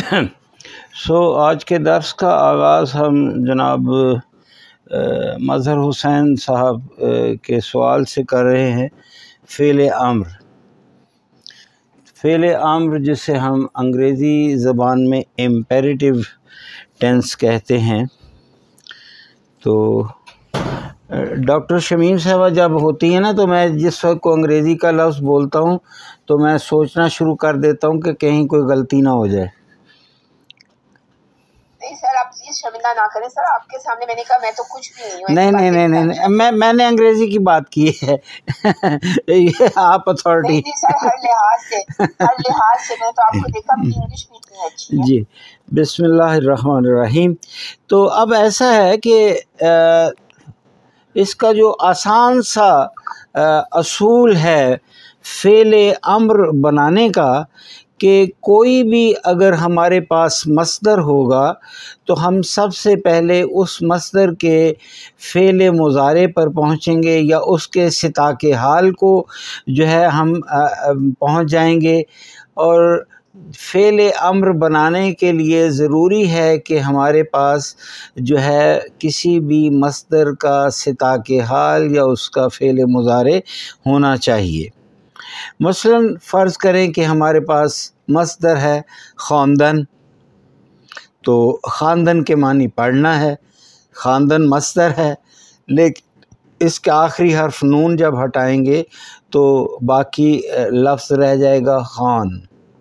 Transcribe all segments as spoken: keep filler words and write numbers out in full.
سو آج کے درس کا آغاز ہم جناب مظہر حسین صاحب کے سوال سے کر رہے ہیں۔ فعل امر فعل امر جسے ہم انگریزی زبان میں امپیریٹیو ٹینس کہتے ہیں، تو ڈاکٹر شمیم صاحبہ جب ہوتی ہیں نا تو میں جس وقت کو انگریزی کا لفظ بولتا ہوں تو میں سوچنا شروع کر دیتا ہوں کہ کہیں کوئی غلطی نہ ہو جائے۔ نہیں سر، آپ پلیز شرمندہ نہ کریں سر، آپ کے سامنے میں نے کہا میں تو کچھ بھی نہیں ہوں۔ نہیں نہیں نہیں نہیں میں میں نے انگریزی کی بات کی ہے، یہ آپ اتھارٹی۔ سر ہر لحاظ سے ہر لحاظ سے میں تو آپ کو دیکھا اپنی انگلش بھی اتنی اچھی ہے۔ جی بسم اللہ الرحمن الرحیم۔ تو اب ایسا ہے کہ اس کا جو آسان سا اصول ہے فعل امر بنانے کا کہ کوئی بھی اگر ہمارے پاس مصدر ہوگا تو ہم سب سے پہلے اس مصدر کے فعل مضارع پر پہنچیں گے یا اس کے سطاق حال کو جو ہے ہم پہنچ جائیں گے۔ اور فعل امر بنانے کے لیے ضروری ہے کہ ہمارے پاس جو ہے کسی بھی مصدر کا سطاق حال یا اس کا فعل مضارع ہونا چاہیے۔ مثلاً فرض کریں کہ ہمارے پاس مصدر ہے خواندن، تو خواندن کے معنی پڑھنا ہے، خواندن مصدر ہے، لیکن اس کے آخری حرف نون جب ہٹائیں گے تو باقی لفظ رہ جائے گا خوان۔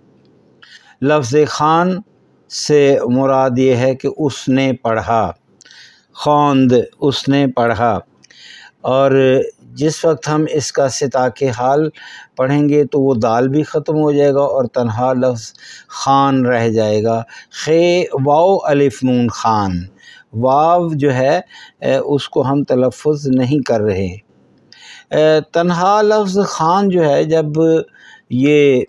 لفظ خوان سے مراد یہ ہے کہ اس نے پڑھا، خواند اس نے پڑھا۔ اور جس وقت ہم اس کا سطاق حال پڑھیں گے تو وہ دال بھی ختم ہو جائے گا اور تنہا لفظ خان رہ جائے گا۔ خے واو الف نون خان، واو جو ہے اس کو ہم تلفظ نہیں کر رہے۔ تنہا لفظ خان جو ہے جب یہ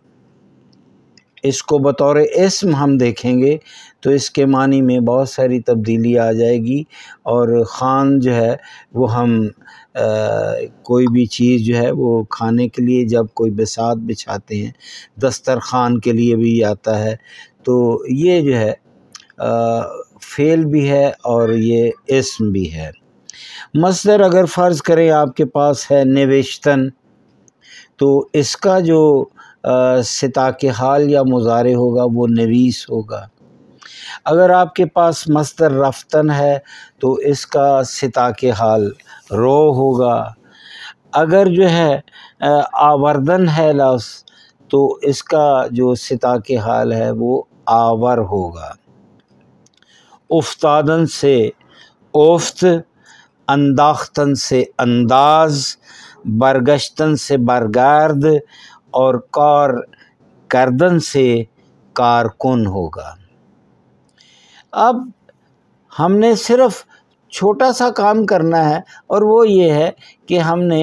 اس کو بطور اسم ہم دیکھیں گے تو اس کے معنی میں بہت ساری تبدیلی آ جائے گی، اور خان جو ہے وہ ہم کوئی بھی چیز جو ہے وہ کھانے کے لیے جب کوئی بساط بچھاتے ہیں، دسترخوان کے لیے بھی آتا ہے، تو یہ جو ہے فعل بھی ہے اور یہ اسم بھی ہے۔ مصدر اگر فرض کریں آپ کے پاس ہے نوشتن، تو اس کا جو سطاق حال یا مضارع ہوگا وہ نویس ہوگا۔ اگر آپ کے پاس مصدر رفتن ہے تو اس کا سطاق حال رو ہوگا۔ اگر جو ہے آوردن ہے لفظ تو اس کا جو سطاق حال ہے وہ آور ہوگا۔ افتادن سے افت، انداختن سے انداز، برگشتن سے برگرد اور کار کردن سے کارکن ہوگا۔ اب ہم نے صرف چھوٹا سا کام کرنا ہے اور وہ یہ ہے کہ ہم نے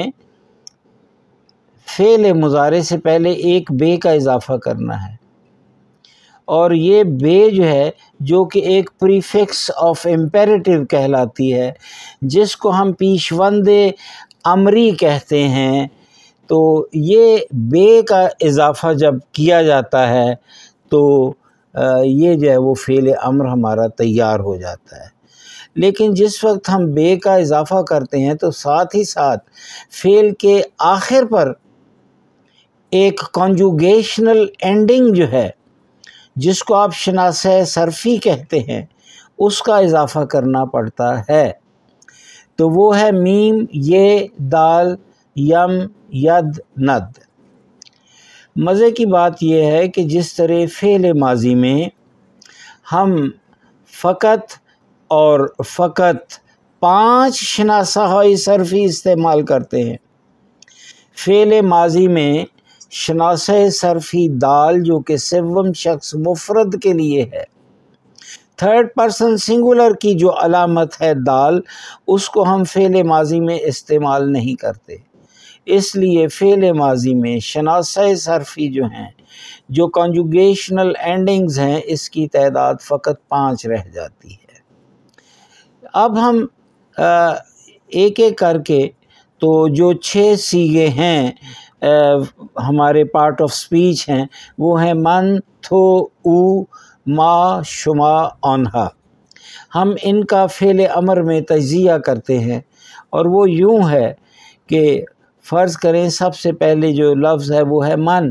فعل مضارع سے پہلے ایک بے کا اضافہ کرنا ہے، اور یہ بے جو ہے جو کہ ایک پریفکس آف امپیریٹیو کہلاتی ہے، جس کو ہم پیشوند امری کہتے ہیں۔ تو یہ بے کا اضافہ جب کیا جاتا ہے تو یہ جو ہے وہ فعل امر ہمارا تیار ہو جاتا ہے۔ لیکن جس وقت ہم بے کا اضافہ کرتے ہیں تو ساتھ ہی ساتھ فعل کے آخر پر ایک کنجوگیشنل اینڈنگ جو ہے جس کو آپ شناسہ صرفی کہتے ہیں اس کا اضافہ کرنا پڑتا ہے، تو وہ ہے میم یہ دال یم ید ند۔ مزے کی بات یہ ہے کہ جس طرح فعل ماضی میں ہم فقط اور فقط پانچ شناسہ صرفی استعمال کرتے ہیں، فعل ماضی میں شناسہ صرفی دال جو کہ سوم شخص مفرد کے لیے ہے، تھرڈ پرسن سنگولر کی جو علامت ہے دال، اس کو ہم فعل ماضی میں استعمال نہیں کرتے۔ اس لیے فعل ماضی میں شناسہ صرفی جو ہیں، جو کنجوگیشنل اینڈنگز ہیں، اس کی تعداد فقط پانچ رہ جاتی ہے۔ اب ہم ایک ایک کر کے تو جو چھ صیغے ہیں ہمارے پارٹ آف سپیچ ہیں وہ ہیں من، تھو، او، ما شما آنہا، ہم ان کا فعل امر میں تجزیہ کرتے ہیں، اور وہ یوں ہے کہ فرض کریں سب سے پہلے جو لفظ ہے وہ ہے من،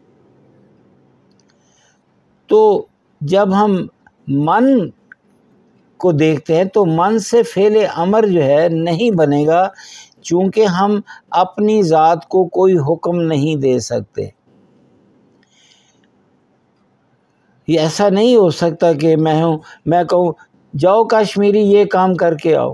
تو جب ہم من کو دیکھتے ہیں تو من سے فعل امر جو ہے نہیں بنے گا، چونکہ ہم اپنی ذات کو کوئی حکم نہیں دے سکتے۔ یہ ایسا نہیں ہو سکتا کہ میں ہوں میں کہوں جاؤ کشمیری یہ کام کر کے آؤ،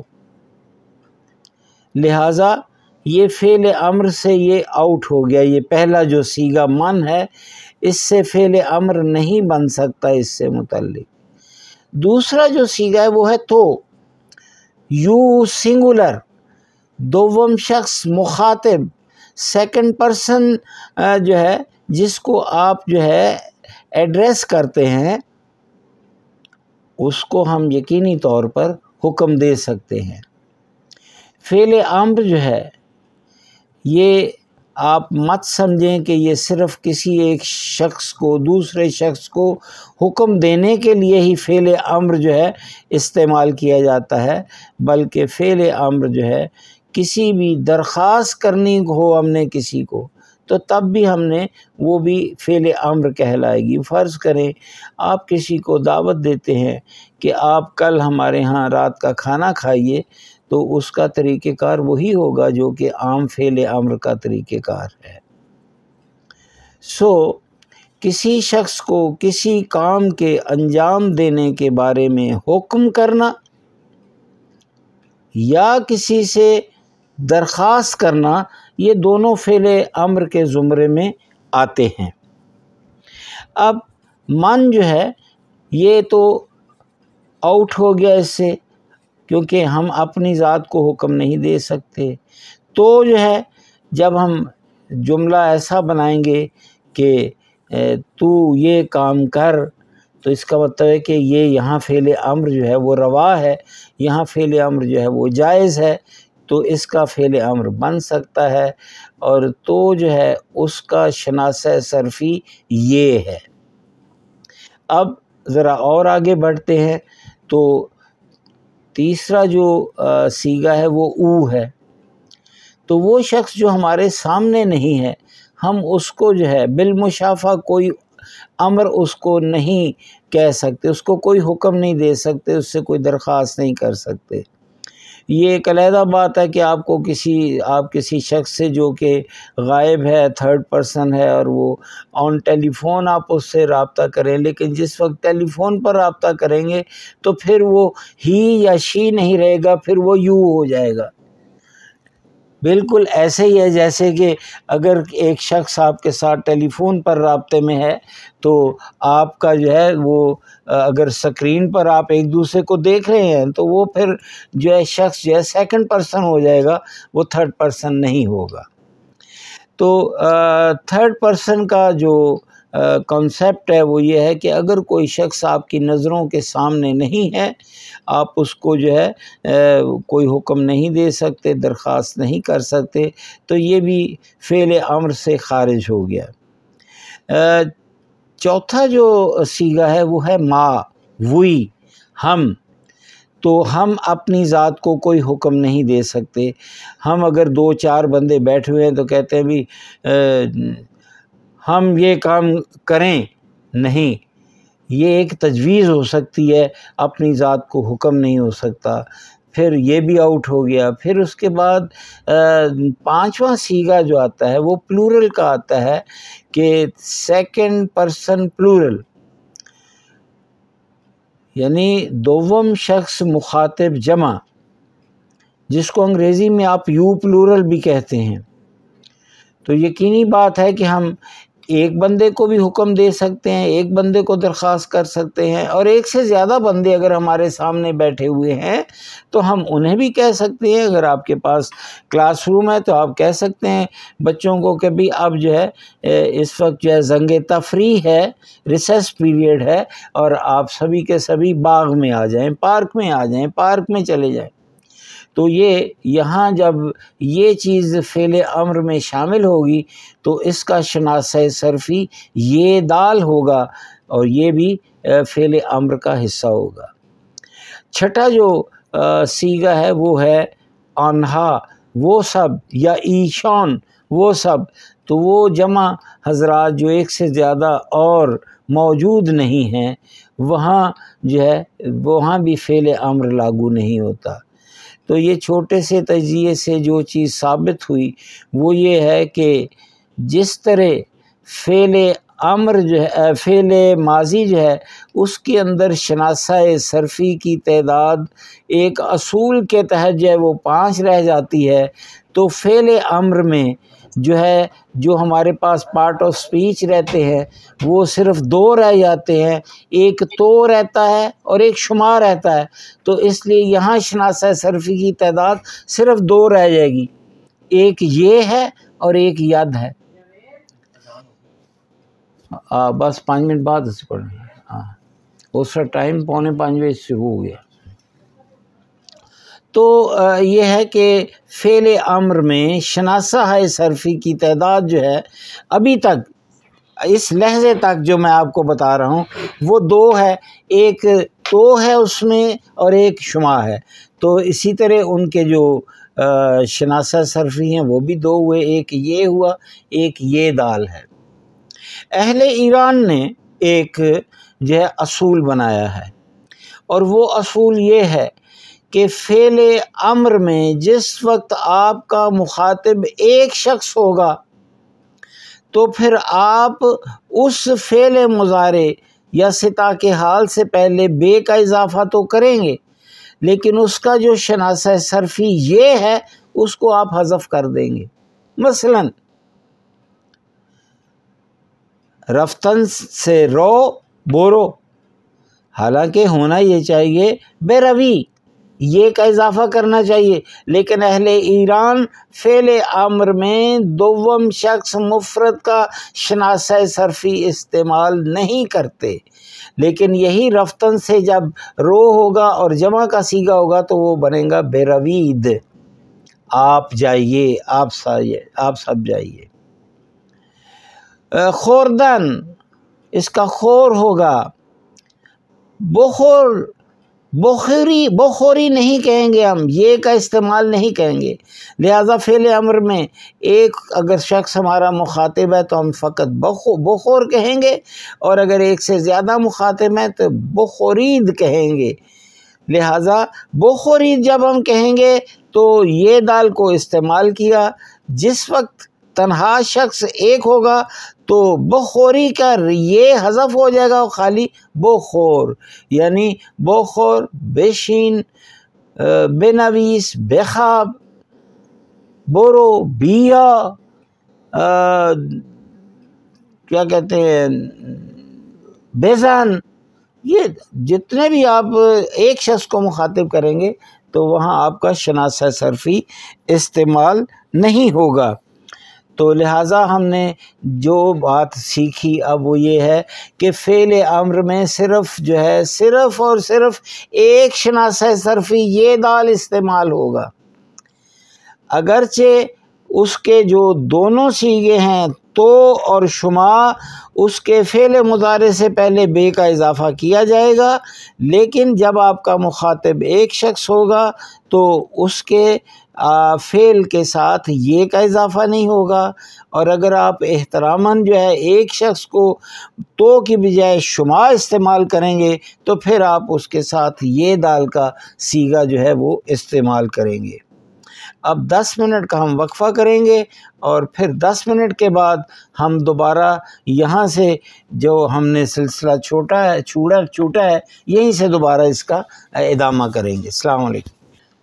لہٰذا یہ فعل امر سے یہ آؤٹ ہو گیا۔ یہ پہلا جو صیغہ من ہے اس سے فعل امر نہیں بن سکتا اس سے متعلق۔ دوسرا جو صیغہ ہے وہ ہے تو، یو سنگولر، دوم شخص مخاطب، سیکنڈ پرسن جو ہے جس کو آپ جو ہے ایڈریس کرتے ہیں اس کو ہم یقینی طور پر حکم دے سکتے ہیں۔ فعل امر جو ہے یہ آپ مت سمجھیں کہ یہ صرف کسی ایک شخص کو دوسرے شخص کو حکم دینے کے لیے ہی فعل امر جو ہے استعمال کیا جاتا ہے، بلکہ فعل امر جو ہے کسی بھی درخواست کرنی ہو ہم نے کسی کو تو تب بھی ہم نے وہ بھی فعل امر کہلائے گی۔ فرض کریں آپ کسی کو دعوت دیتے ہیں کہ آپ کل ہمارے ہاں رات کا کھانا کھائیے، تو اس کا طریقہ کار وہی ہوگا جو کہ عام فعل امر کا طریقہ کار ہے۔ سو کسی شخص کو کسی کام کے انجام دینے کے بارے میں حکم کرنا یا کسی سے درخواست کرنا، یہ دونوں فعل امر کے زمرے میں آتے ہیں۔ اب من جو ہے یہ تو آؤٹ ہو گیا اس سے، کیونکہ ہم اپنی ذات کو حکم نہیں دے سکتے۔ تو جو ہے جب ہم جملہ ایسا بنائیں گے کہ تو یہ کام کر، تو اس کا مطلب ہے کہ یہ یہاں فعل امر جو ہے وہ روا ہے، یہاں فعل امر جو ہے وہ جائز ہے، تو اس کا فعل امر بن سکتا ہے، اور تو جو ہے اس کا شناسہ صرفی یہ ہے۔ اب ذرا اور آگے بڑھتے ہیں، تو تیسرا جو صیغہ ہے وہ او ہے، تو وہ شخص جو ہمارے سامنے نہیں ہے ہم اس کو جو ہے بالمشافہ کوئی امر اس کو نہیں کہہ سکتے، اس کو کوئی حکم نہیں دے سکتے، اس سے کوئی درخواست نہیں کر سکتے۔ یہ ایک علیحدہ بات ہے کہ آپ کو کسی آپ کسی شخص سے جو کہ غائب ہے، تھرڈ پرسن ہے، اور وہ آن ٹیلی فون آپ اس سے رابطہ کریں، لیکن جس وقت ٹیلی فون پر رابطہ کریں گے تو پھر وہ ہی یا شی نہیں رہے گا، پھر وہ یو ہو جائے گا۔ بالکل ایسے ہی ہے جیسے کہ اگر ایک شخص آپ کے ساتھ ٹیلی فون پر رابطے میں ہے تو آپ کا جو ہے وہ اگر سکرین پر آپ ایک دوسرے کو دیکھ رہے ہیں تو وہ پھر جو ہے شخص جو ہے سیکنڈ پرسن ہو جائے گا، وہ تھرڈ پرسن نہیں ہوگا۔ تو تھرڈ پرسن کا جو کانسیپٹ ہے وہ یہ ہے کہ اگر کوئی شخص آپ کی نظروں کے سامنے نہیں ہے، آپ اس کو جو ہے کوئی حکم نہیں دے سکتے، درخواست نہیں کر سکتے، تو یہ بھی فعل امر سے خارج ہو گیا۔ چوتھا جو صیغہ ہے وہ ہے ما، وہی، ہم، تو ہم اپنی ذات کو کوئی حکم نہیں دے سکتے۔ ہم اگر دو چار بندے بیٹھے ہوئے ہیں تو کہتے ہیں بھی ہم یہ کام کریں، نہیں، یہ ایک تجویز ہو سکتی ہے، اپنی ذات کو حکم نہیں ہو سکتا، پھر یہ بھی آؤٹ ہو گیا۔ پھر اس کے بعد پانچواں صیغہ جو آتا ہے وہ پلورل کا آتا ہے کہ سیکنڈ پرسن پلورل، یعنی دوم شخص مخاطب جمع، جس کو انگریزی میں آپ یو پلورل بھی کہتے ہیں۔ تو یقینی بات ہے کہ ہم ایک بندے کو بھی حکم دے سکتے ہیں، ایک بندے کو درخواست کر سکتے ہیں، اور ایک سے زیادہ بندے اگر ہمارے سامنے بیٹھے ہوئے ہیں تو ہم انہیں بھی کہہ سکتے ہیں۔ اگر آپ کے پاس کلاس روم ہے تو آپ کہہ سکتے ہیں بچوں کو کہ بھی اب جو ہے اس وقت جو ہے زنگ تفریح ہے، ریسیس پیریڈ ہے، اور آپ سبھی کے سبھی باغ میں آ جائیں، پارک میں آ جائیں، پارک میں چلے جائیں۔ تو یہ یہاں جب یہ چیز فعل امر میں شامل ہوگی تو اس کا شناسہ صرفی یہ دال ہوگا، اور یہ بھی فعل امر کا حصہ ہوگا۔ چھٹا جو سیغہ ہے وہ ہے آنہا وہ سب یا ایشان وہ سب، تو وہ جمع حضرات جو ایک سے زیادہ اور موجود نہیں ہیں وہاں جو ہے وہاں بھی فعل امر لاگو نہیں ہوتا۔ تو یہ چھوٹے سے تجزیے سے جو چیز ثابت ہوئی وہ یہ ہے کہ جس طرح فعل امر جو ہے فعل ماضی جو ہے اس کے اندر شناسہ صرفی کی تعداد ایک اصول کے تحت جو ہے وہ پانچ رہ جاتی ہے، تو فعل امر میں جو ہے جو ہمارے پاس پارٹ آف سپیچ رہتے ہیں وہ صرف دو رہ جاتے ہیں، ایک تو رہتا ہے اور ایک شما رہتا ہے، تو اس لیے یہاں شناسہ صرفی کی تعداد صرف دو رہ جائے گی، ایک یہ ہے اور ایک ید ہے۔ آ, بس پانچ منٹ بعد اسے پڑھیں گے، ہاں اس کا ٹائم پونے پانچ بجے شروع ہو گیا۔ تو یہ ہے کہ فعل امر میں شناسہ صرفی کی تعداد جو ہے ابھی تک اس لحظے تک جو میں آپ کو بتا رہا ہوں وہ دو ہے، ایک تو ہے اس میں اور ایک شما ہے، تو اسی طرح ان کے جو شناسہ صرفی ہیں وہ بھی دو ہوئے، ایک یہ ہوا ایک یہ دال ہے۔ اہل ایران نے ایک جو ہے اصول بنایا ہے، اور وہ اصول یہ ہے کہ فعل امر میں جس وقت آپ کا مخاطب ایک شخص ہوگا تو پھر آپ اس فعل مضارع یا ستا کے حال سے پہلے بے کا اضافہ تو کریں گے، لیکن اس کا جو شناسہ صرفی یہ ہے اس کو آپ حذف کر دیں گے۔ مثلا رفتن سے رو بورو، حالانکہ ہونا یہ چاہیے بے روی، یہ کا اضافہ کرنا چاہیے، لیکن اہل ایران فعل امر میں دوم شخص مفرد کا شناسہ صرفی استعمال نہیں کرتے، لیکن یہی رفتن سے جب رو ہوگا اور جمع کا صیغہ ہوگا تو وہ بنے گا بے روید، آپ جائیے، آپ سائیے، آپ سب جائیے۔ خوردن، اس کا خور ہوگا، بخور بخوری بخوری نہیں کہیں گے، ہم یہ کا استعمال نہیں کہیں گے، لہذا فعل امر میں ایک اگر شخص ہمارا مخاطب ہے تو ہم فقط بخو بخور کہیں گے، اور اگر ایک سے زیادہ مخاطب ہے تو بخورید کہیں گے۔ لہذا بخورید جب ہم کہیں گے تو یہ دال کو استعمال کیا، جس وقت تنہا شخص ایک ہوگا تو بخوری کا یہ حذف ہو جائے گا، خالی بخور، یعنی بخور، بشین، بنویس، بخواب، بورو، بیا، کیا کہتے ہیں، بیزن، یہ جتنے بھی آپ ایک شخص کو مخاطب کریں گے تو وہاں آپ کا شناسہ صرفی استعمال نہیں ہوگا۔ تو لہٰذا ہم نے جو بات سیکھی اب وہ یہ ہے کہ فعل امر میں صرف جو ہے صرف اور صرف ایک شناسہ صرفی یہ دال استعمال ہوگا، اگرچہ اس کے جو دونوں صیغے ہیں تو اور شما اس کے فعل مضارع سے پہلے بے کا اضافہ کیا جائے گا، لیکن جب آپ کا مخاطب ایک شخص ہوگا تو اس کے فعل کے ساتھ یہ کا اضافہ نہیں ہوگا، اور اگر آپ احتراماً جو ہے ایک شخص کو تو کی بجائے شما استعمال کریں گے تو پھر آپ اس کے ساتھ یہ دال کا صیغہ جو ہے وہ استعمال کریں گے۔ اب دس منٹ کا ہم وقفہ کریں گے، اور پھر دس منٹ کے بعد ہم دوبارہ یہاں سے جو ہم نے سلسلہ چھوٹا ہے چھوڑا چھوٹا ہے یہیں سے دوبارہ اس کا ادامہ کریں گے۔ السلام علیکم۔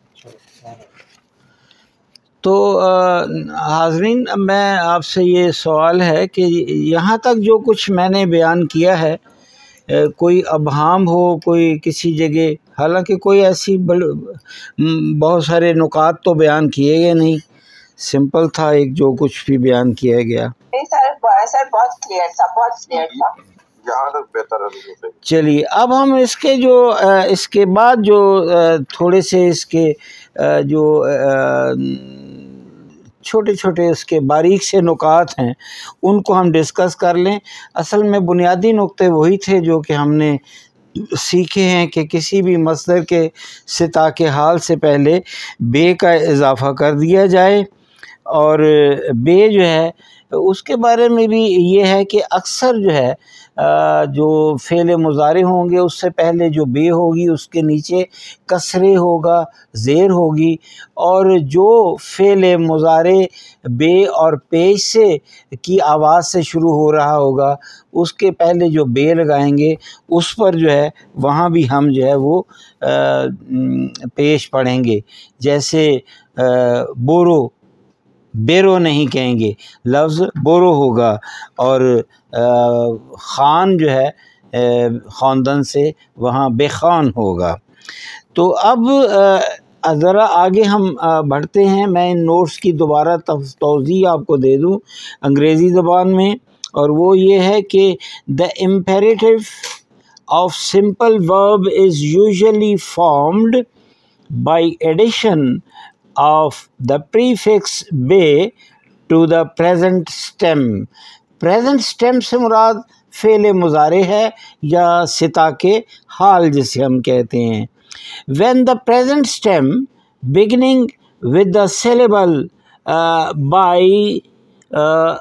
تو حاضرین، میں آپ سے یہ سوال ہے کہ یہاں تک جو کچھ میں نے بیان کیا ہے، کوئی ابہام ہو کوئی کسی جگہ، حالانکہ کوئی ایسی بہت سارے نکات تو بیان کیے گئے نہیں، سمپل تھا ایک جو کچھ بھی بیان کیا گیا۔ بہت کلیئر تھا، بہت کلیئر تھا، یہاں تک بہتر ہے۔ چلیے اب ہم اس کے جو اس کے بعد جو تھوڑے سے اس کے جو چھوٹے چھوٹے اس کے باریک سے نکات ہیں ان کو ہم ڈسکس کر لیں۔ اصل میں بنیادی نقطے وہی تھے جو کہ ہم نے سیکھے ہیں کہ کسی بھی مصدر کے ستا کے حال سے پہلے بے کا اضافہ کر دیا جائے، اور بے جو ہے اس کے بارے میں بھی یہ ہے کہ اکثر جو ہے جو فعل مضارع ہوں گے اس سے پہلے جو بے ہوگی اس کے نیچے کسرے ہوگا، زیر ہوگی، اور جو فعل مضارع بے اور پیش سے کی آواز سے شروع ہو رہا ہوگا اس کے پہلے جو بے لگائیں گے اس پر جو ہے وہاں بھی ہم جو ہے وہ پیش پڑھیں گے، جیسے بورو، بیرو نہیں کہیں گے، لفظ بورو ہوگا، اور خان جو ہے خواندن سے وہاں بے خان ہوگا۔ تو اب ذرا آگے ہم بڑھتے ہیں، میں ان نوٹس کی دوبارہ توضیح آپ کو دے دوں انگریزی زبان میں، اور وہ یہ ہے کہ دا imperative of simple verb is usually formed by addition of the prefix بے to the present stem۔ present stem سے مراد فعل مضارع ہے یا ستا کے حال جسے ہم کہتے ہیں۔ when the present stem beginning with the syllable uh, by uh,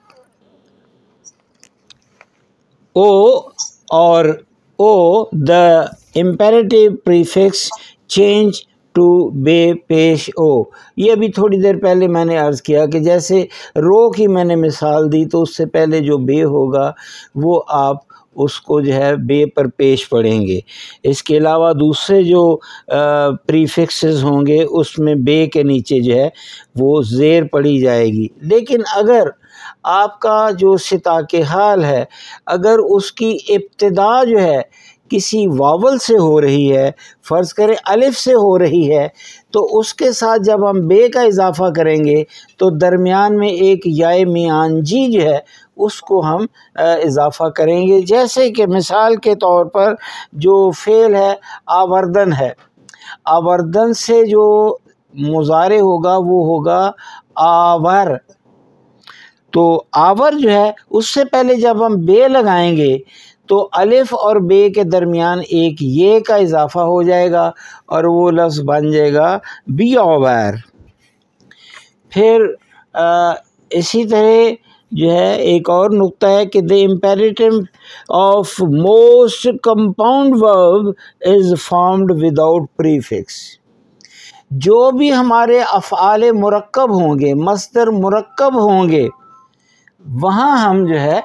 o or o, the imperative prefix change to بے پیش او۔ یہ بھی تھوڑی دیر پہلے میں نے عرض کیا کہ جیسے رو کی میں نے مثال دی تو اس سے پہلے جو بے ہوگا وہ آپ اس کو جو ہے بے پر پیش پڑھیں گے۔ اس کے علاوہ دوسرے جو پریفکسز ہوں گے اس میں بے کے نیچے جو ہے وہ زیر پڑھی جائے گی۔ لیکن اگر آپ کا جو ستا کے حال ہے اگر اس کی ابتدا جو ہے کسی واول سے ہو رہی ہے، فرض کریں الف سے ہو رہی ہے، تو اس کے ساتھ جب ہم بے کا اضافہ کریں گے تو درمیان میں ایک یائے میانجی جو ہے اس کو ہم اضافہ کریں گے، جیسے کہ مثال کے طور پر جو فعل ہے آوردن ہے، آوردن سے جو مضارع ہوگا وہ ہوگا آور، تو آور جو ہے اس سے پہلے جب ہم بے لگائیں گے تو الف اور بے کے درمیان ایک یہ کا اضافہ ہو جائے گا اور وہ لفظ بن جائے گا بی اوور۔ پھر اسی طرح جو ہے ایک اور نقطہ ہے کہ the imperative of most compound verb is formed without prefix۔ جو بھی ہمارے افعال مرکب ہوں گے، مصدر مرکب ہوں گے، وہاں ہم جو ہے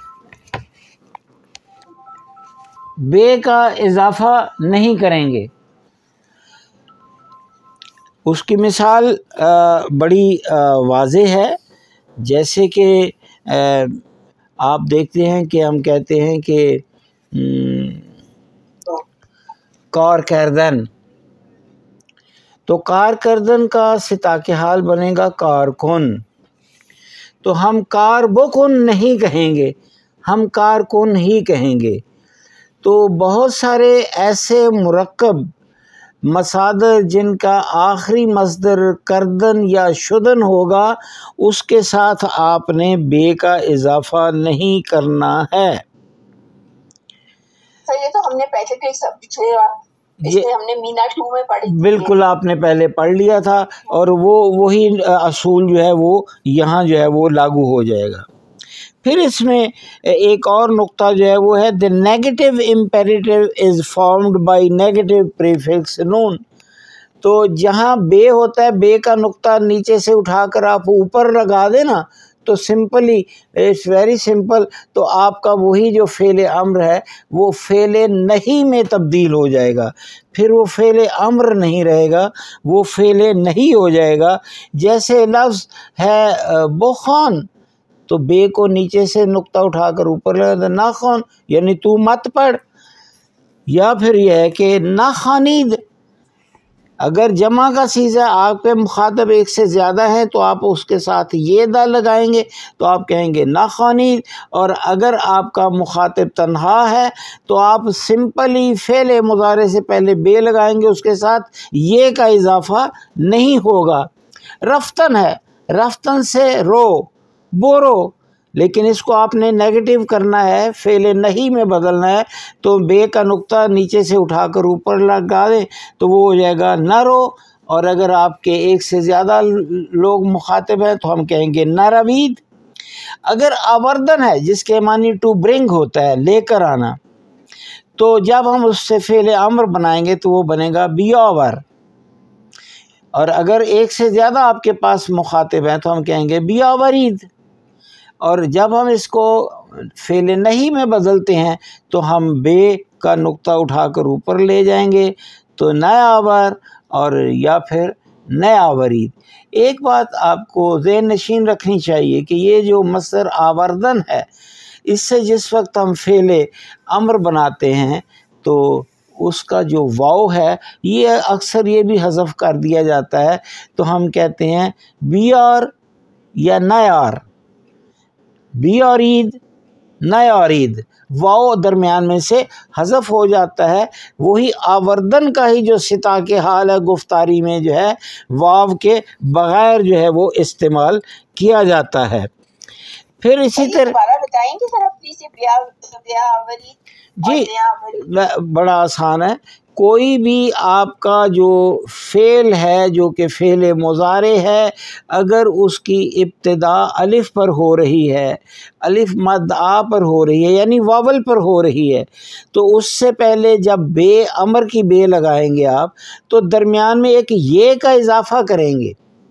بے کا اضافہ نہیں کریں گے۔ اس کی مثال بڑی واضح ہے، جیسے کہ آپ دیکھتے ہیں کہ ہم کہتے ہیں کہ کار کردن، تو کار کردن کا ستا کے حال بنے گا کارکن، تو ہم کار بکن نہیں کہیں گے، ہم کارکن ہی کہیں گے۔ تو بہت سارے ایسے مرکب مصادر جن کا آخری مصدر کردن یا شدن ہوگا اس کے ساتھ آپ نے بے کا اضافہ نہیں کرنا ہے۔ سر یہ تو ہم نے پہلے کے پچھلے یہ ہم نے مینا ٹو میں پڑھی، بالکل آپ نے پہلے پڑھ لیا تھا، اور وہ وہی اصول جو ہے وہ یہاں جو ہے وہ لاگو ہو جائے گا۔ پھر اس میں ایک اور نقطہ جو ہے وہ ہے the negative imperative is formed by negative prefix نون۔ تو جہاں بے ہوتا ہے بے کا نقطہ نیچے سے اٹھا کر آپ اوپر لگا دیں نا تو سمپلی اٹس ویری سمپل، تو آپ کا وہی جو فعل امر ہے وہ فعل نہیں میں تبدیل ہو جائے گا، پھر وہ فعل امر نہیں رہے گا، وہ فعل نہیں ہو جائے گا۔ جیسے لفظ ہے بخان، تو بے کو نیچے سے نقطہ اٹھا کر اوپر لگا دیں، ناخوان یعنی تو مت پڑھ، یا پھر یہ ہے کہ ناخوانید، اگر جمع کا سیغہ آپ کے مخاطب ایک سے زیادہ ہے تو آپ اس کے ساتھ یہ دا لگائیں گے تو آپ کہیں گے ناخوانید، اور اگر آپ کا مخاطب تنہا ہے تو آپ سمپلی فعل مضارع سے پہلے بے لگائیں گے، اس کے ساتھ یہ کا اضافہ نہیں ہوگا۔ رفتن ہے، رفتن سے رو بورو، لیکن اس کو آپ نے نیگیٹو کرنا ہے، فعل نہیں میں بدلنا ہے، تو بے کا نقطہ نیچے سے اٹھا کر اوپر لگا دیں تو وہ ہو جائے گا نہ رو، اور اگر آپ کے ایک سے زیادہ لوگ مخاطب ہیں تو ہم کہیں گے نہ روید۔ اگر آوردن ہے جس کے معنی ٹو برنگ ہوتا ہے لے کر آنا، تو جب ہم اس سے فعل امر بنائیں گے تو وہ بنے گا بیاور، اور اگر ایک سے زیادہ آپ کے پاس مخاطب ہیں تو ہم کہیں گے بیاورید، اور جب ہم اس کو فعل نہیں میں بدلتے ہیں تو ہم بے کا نقطہ اٹھا کر اوپر لے جائیں گے تو نیاور اور یا پھر نیاورید۔ ایک بات آپ کو ذہن نشین رکھنی چاہیے کہ یہ جو مصدر آوردن ہے، اس سے جس وقت ہم فعل امر بناتے ہیں تو اس کا جو واو ہے یہ اکثر یہ بھی حذف کر دیا جاتا ہے، تو ہم کہتے ہیں بیار یا نیار، بیارید نیارید، واو درمیان میں سے حذف ہو جاتا ہے۔ وہی آوردن کا ہی جو ستا کے حال ہے گفتاری میں جو ہے واو کے بغیر جو ہے وہ استعمال کیا جاتا ہے۔ پھر اسی طرح دوبارہ بتائیں گے سر آپ پلیز، بیاورید جی بڑا آسان ہے، کوئی بھی آپ کا جو فعل ہے جو کہ فعل مضارع ہے، اگر اس کی ابتدا الف پر ہو رہی ہے، الف مد آ پر ہو رہی ہے یعنی واول پر ہو رہی ہے، تو اس سے پہلے جب بے امر کی بے لگائیں گے آپ تو درمیان میں ایک یہ کا اضافہ کریں گے۔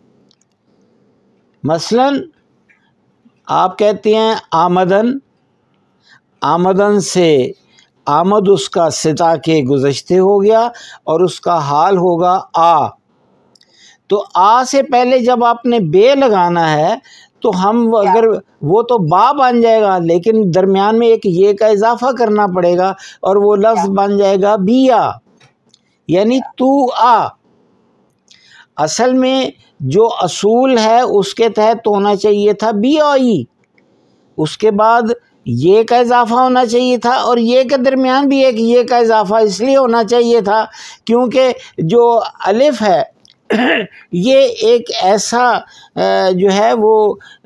مثلا آپ کہتے ہیں آمدن، آمدن سے آمد اس کا ستا کے گزشتے ہو گیا اور اس کا حال ہوگا آ، تو آ سے پہلے جب آپ نے بے لگانا ہے تو ہم اگر وہ تو با بن جائے گا لیکن درمیان میں ایک یہ کا اضافہ کرنا پڑے گا اور وہ لفظ بن جائے گا بیا، یعنی تو آ۔ اصل میں جو اصول ہے اس کے تحت ہونا چاہیے تھا بی آئی، اس کے بعد یہ کا اضافہ ہونا چاہیے تھا، اور یہ کے درمیان بھی ایک یہ کا اضافہ اس لیے ہونا چاہیے تھا کیونکہ جو الف ہے یہ ایک ایسا جو ہے وہ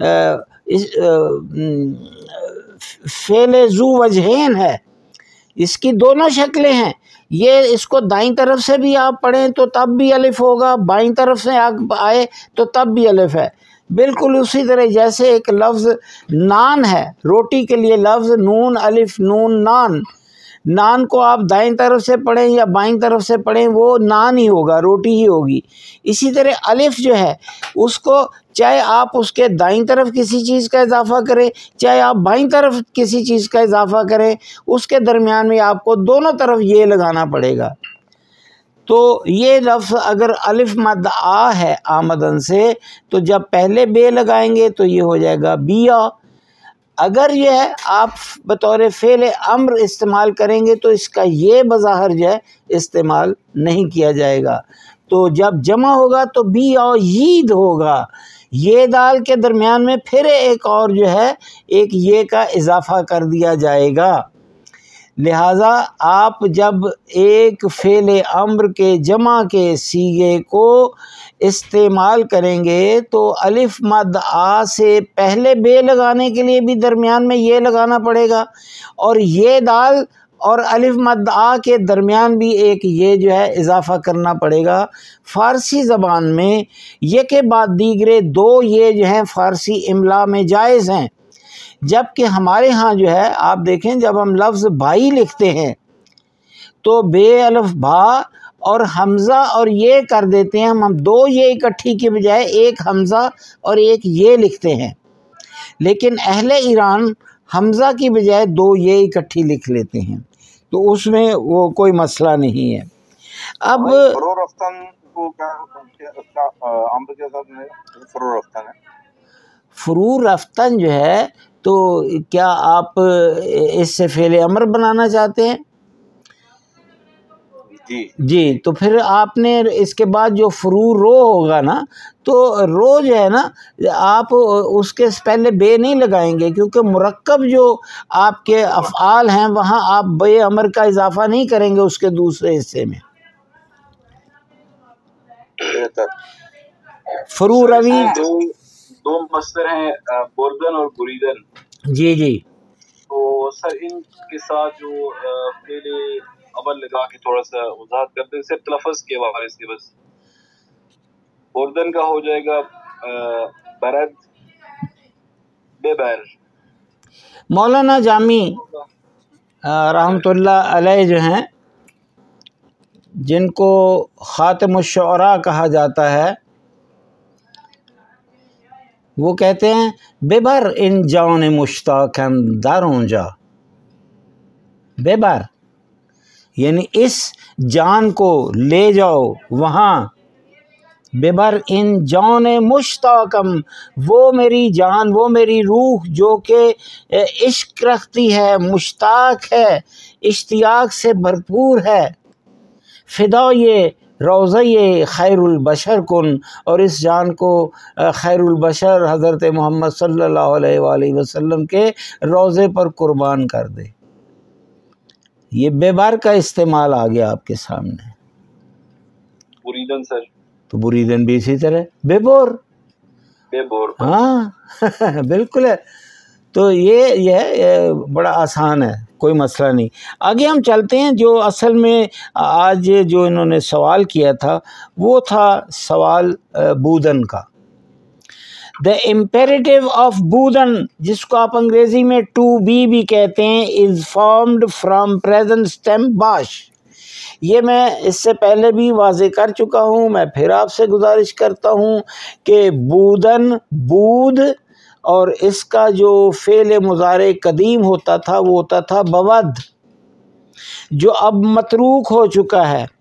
فعل ذو وجہین ہے، اس کی دونوں شکلیں ہیں، یہ اس کو دائیں طرف سے بھی آپ پڑھیں تو تب بھی الف ہوگا، بائیں طرف سے آئے تو تب بھی الف ہے، بالکل اسی طرح جیسے ایک لفظ نان ہے، روٹی کے لیے لفظ نون الف نون نان، نان کو آپ دائیں طرف سے پڑھیں یا بائیں طرف سے پڑھیں وہ نان ہی ہوگا، روٹی ہی ہوگی۔ اسی طرح الف جو ہے اس کو چاہے آپ اس کے دائیں طرف کسی چیز کا اضافہ کریں چاہے آپ بائیں طرف کسی چیز کا اضافہ کریں، اس کے درمیان میں آپ کو دونوں طرف یہ لگانا پڑے گا۔ تو یہ لفظ اگر الف مد آ ہے آمدن سے تو جب پہلے بے لگائیں گے تو یہ ہو جائے گا بیا، اگر یہ ہے آپ بطور فعل امر استعمال کریں گے تو اس کا یہ بظاہر جو ہے استعمال نہیں کیا جائے گا، تو جب جمع ہوگا تو بی اور یید ہوگا، یہ دال کے درمیان میں پھر ایک اور جو ہے ایک یہ کا اضافہ کر دیا جائے گا۔ لہٰذا آپ جب ایک فعل امر کے جمع کے صیغے کو استعمال کریں گے تو الف مد آ سے پہلے بے لگانے کے لیے بھی درمیان میں یہ لگانا پڑے گا، اور یہ دال اور الف مد آ کے درمیان بھی ایک یہ جو ہے اضافہ کرنا پڑے گا۔ فارسی زبان میں یہ کے بعد دیگرے دو یہ جو ہیں فارسی املا میں جائز ہیں، جبکہ ہمارے ہاں جو ہے آپ دیکھیں جب ہم لفظ بھائی لکھتے ہیں تو بے الف بھا اور حمزہ اور یہ کر دیتے ہیں، ہم ہم دو یہ اکٹھی کے بجائے ایک حمزہ اور ایک یہ لکھتے ہیں، لیکن اہل ایران حمزہ کی بجائے دو یہ اکٹھی لکھ لیتے ہیں، تو اس میں وہ کوئی مسئلہ نہیں ہے۔ اب فرو رفتن کو کیا امر کے ساتھ میں فرو رفتن ہے؟ فرو رفتن جو ہے تو کیا آپ اس سے فعل امر بنانا چاہتے ہیں؟ جی جی، تو پھر آپ نے اس کے بعد جو فرو رو ہوگا نا، تو رو جو ہے نا آپ اس کے پہلے بے نہیں لگائیں گے، کیونکہ مرکب جو آپ کے افعال ہیں وہاں آپ بے امر کا اضافہ نہیں کریں گے اس کے دوسرے حصے میں۔ فرو روی دو مصدر ہیں بردن اور بریدن. جی جی تو سر ان کے ساتھ جو فعل امر لگا کے تھوڑا سا وضاحت کرتے ہیں صرف لفظ کے حوالے سے. بس بردن کا ہو جائے گا برد بے بر. مولانا جامی رحمۃ اللہ علیہ جو ہیں، جن کو خاتم الشعراء کہا جاتا ہے، وہ کہتے ہیں بے بر ان جان مشتاقاً دروں جا. بے بر یعنی اس جان کو لے جاؤ وہاں. بے بر ان جان مشتاقم، وہ میری جان، وہ میری روح جو کہ عشق رکھتی ہے، مشتاق ہے، اشتیاق سے بھرپور ہے. فدا یہ روضہ یہ خیر البشر کن، اور اس جان کو خیر البشر حضرت محمد صلی اللہ علیہ وآلہ وسلم کے روضے پر قربان کر دے. یہ بے بر کا استعمال آ گیا آپ کے سامنے. بریدن سر، تو بریدن بھی اسی طرح بے بور. بے بور. ہاں بالکل ہے. تو یہ یہ بڑا آسان ہے، کوئی مسئلہ نہیں. آگے ہم چلتے ہیں. جو اصل میں آج جو انہوں نے سوال کیا تھا وہ تھا سوال بودن کا. دا امپیریٹیو آف بودن، جس کو آپ انگریزی میں ٹو بی بھی کہتے ہیں، is formed from present stem باش. یہ میں اس سے پہلے بھی واضح کر چکا ہوں، میں پھر آپ سے گزارش کرتا ہوں کہ بودن، بود، اور اس کا جو فعل مضارع قدیم ہوتا تھا وہ ہوتا تھا بود، جو اب متروک ہو چکا ہے.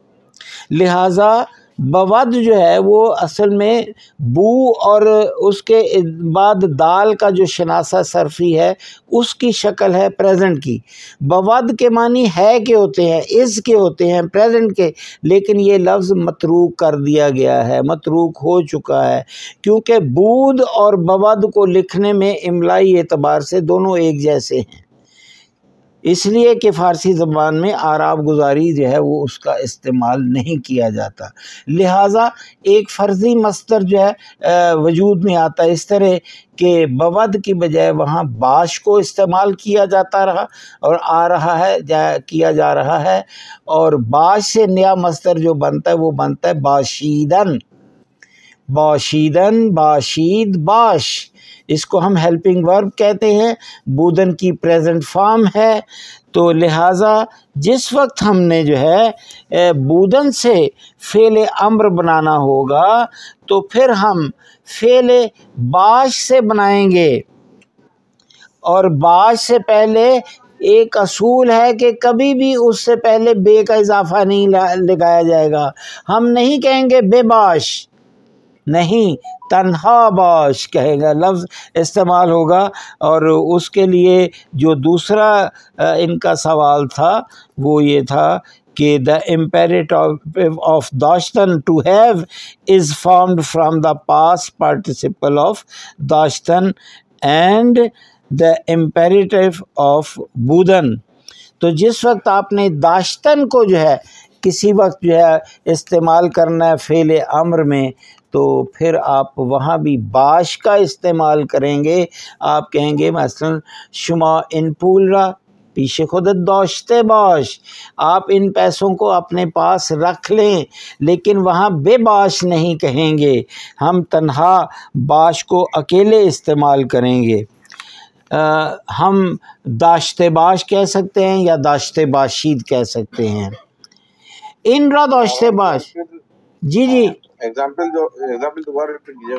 لہٰذا بود جو ہے وہ اصل میں بو اور اس کے بعد دال کا جو شناسہ صرفی ہے اس کی شکل ہے پریزنٹ کی. بود کے معنی ہے کے ہوتے ہیں، از کے ہوتے ہیں، پریزنٹ کے، لیکن یہ لفظ متروک کر دیا گیا ہے، متروک ہو چکا ہے، کیونکہ بود اور بود کو لکھنے میں املائی اعتبار سے دونوں ایک جیسے ہیں، اس لیے کہ فارسی زبان میں اعراب گزاری جو ہے وہ اس کا استعمال نہیں کیا جاتا. لہٰذا ایک فرضی مصدر جو ہے وجود میں آتا ہے، اس طرح کہ بود کی بجائے وہاں باش کو استعمال کیا جاتا رہا اور آ رہا ہے جا کیا جا رہا ہے، اور باش سے نیا مصدر جو بنتا ہے وہ بنتا ہے باشیدن. باشیدن، باشید، باش، اس کو ہم ہیلپنگ ورب کہتے ہیں، بودن کی پریزنٹ فارم ہے. تو لہٰذا جس وقت ہم نے جو ہے بودن سے فعل امر بنانا ہوگا تو پھر ہم فعل باش سے بنائیں گے، اور باش سے پہلے ایک اصول ہے کہ کبھی بھی اس سے پہلے بے کا اضافہ نہیں لگایا جائے گا. ہم نہیں کہیں گے بے باش، نہیں، تنہا باش کہے گا، لفظ استعمال ہوگا. اور اس کے لیے جو دوسرا ان کا سوال تھا وہ یہ تھا کہ the imperative of داشتن to have is formed from the past participle of داشتن and the imperative of بودن. تو جس وقت آپ نے داشتن کو جو ہے کسی وقت جو ہے استعمال کرنا ہے فعل امر میں، تو پھر آپ وہاں بھی باش کا استعمال کریں گے. آپ کہیں گے مثلا شما ان پول را پیش خودت داشتے باش، آپ ان پیسوں کو اپنے پاس رکھ لیں، لیکن وہاں بے باش نہیں کہیں گے، ہم تنہا باش کو اکیلے استعمال کریں گے. آ, ہم داشتے باش کہہ سکتے ہیں یا داشتے باشید کہہ سکتے ہیں. ان را داشتے باش. جی جی ایگزامپل جو ایگزامپل دوبارہ ریپیٹ کیجیے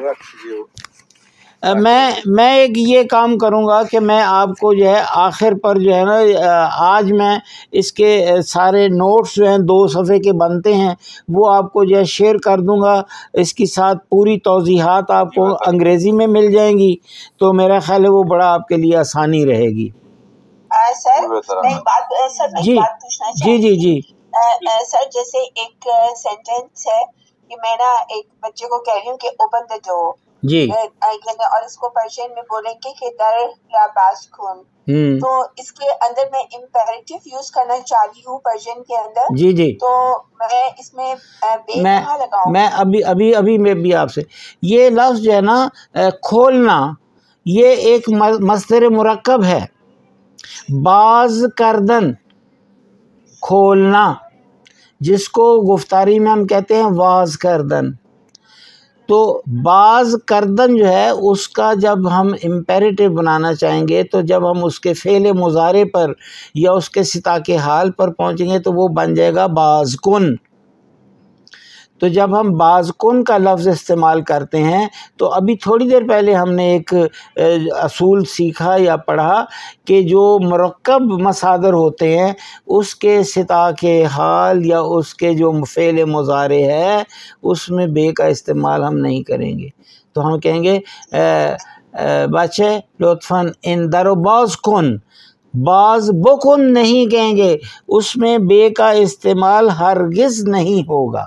گا. میں میں ایک یہ کام کروں گا کہ میں آپ کو جو ہے آخر پر جو ہے نا، آج میں اس کے سارے نوٹس جو ہیں دو صفحے کے بنتے ہیں وہ آپ کو جو ہے شیئر کر دوں گا. اس کی ساتھ پوری توضیحات آپ کو انگریزی میں مل جائیں گی، تو میرا خیال ہے وہ بڑا آپ کے لیے آسانی رہے گی. سر میں ایک بات سر میں ایک بات پوچھنا جی جی جی سر، جیسے ایک سینٹینس ہے کہ میں نا ایک بچے کو کہہ رہی ہوں کہ اوپن دا ڈور، جی یعنی اور اس کو پرشین میں بولیں گے کہ در یا باز کن، ہوں تو اس کے اندر میں امپیریٹیو یوز کرنا چاہ رہی ہوں پرشین کے اندر. جی جی تو میں اس میں بے میں کہاں لگاؤں؟ میں ابھی ابھی ابھی میں بھی آپ سے یہ لفظ جو ہے نا کھولنا، یہ ایک مصدر مرکب ہے. باز کردن، کھولنا، جس کو گفتاری میں ہم کہتے ہیں واز کردن. تو باز کردن جو ہے اس کا جب ہم امپیریٹیو بنانا چاہیں گے تو جب ہم اس کے فعل مضارع پر یا اس کے سطاق حال پر پہنچیں گے تو وہ بن جائے گا باز کن. تو جب ہم باز کن کا لفظ استعمال کرتے ہیں تو ابھی تھوڑی دیر پہلے ہم نے ایک اصول سیکھا یا پڑھا کہ جو مرکب مصادر ہوتے ہیں اس کے سطاق حال یا اس کے جو فعل مضارع ہے اس میں بے کا استعمال ہم نہیں کریں گے. تو ہم کہیں گے بچے لطفاً ان در باز کن، باز بکن نہیں کہیں گے، اس میں بے کا استعمال ہرگز نہیں ہوگا.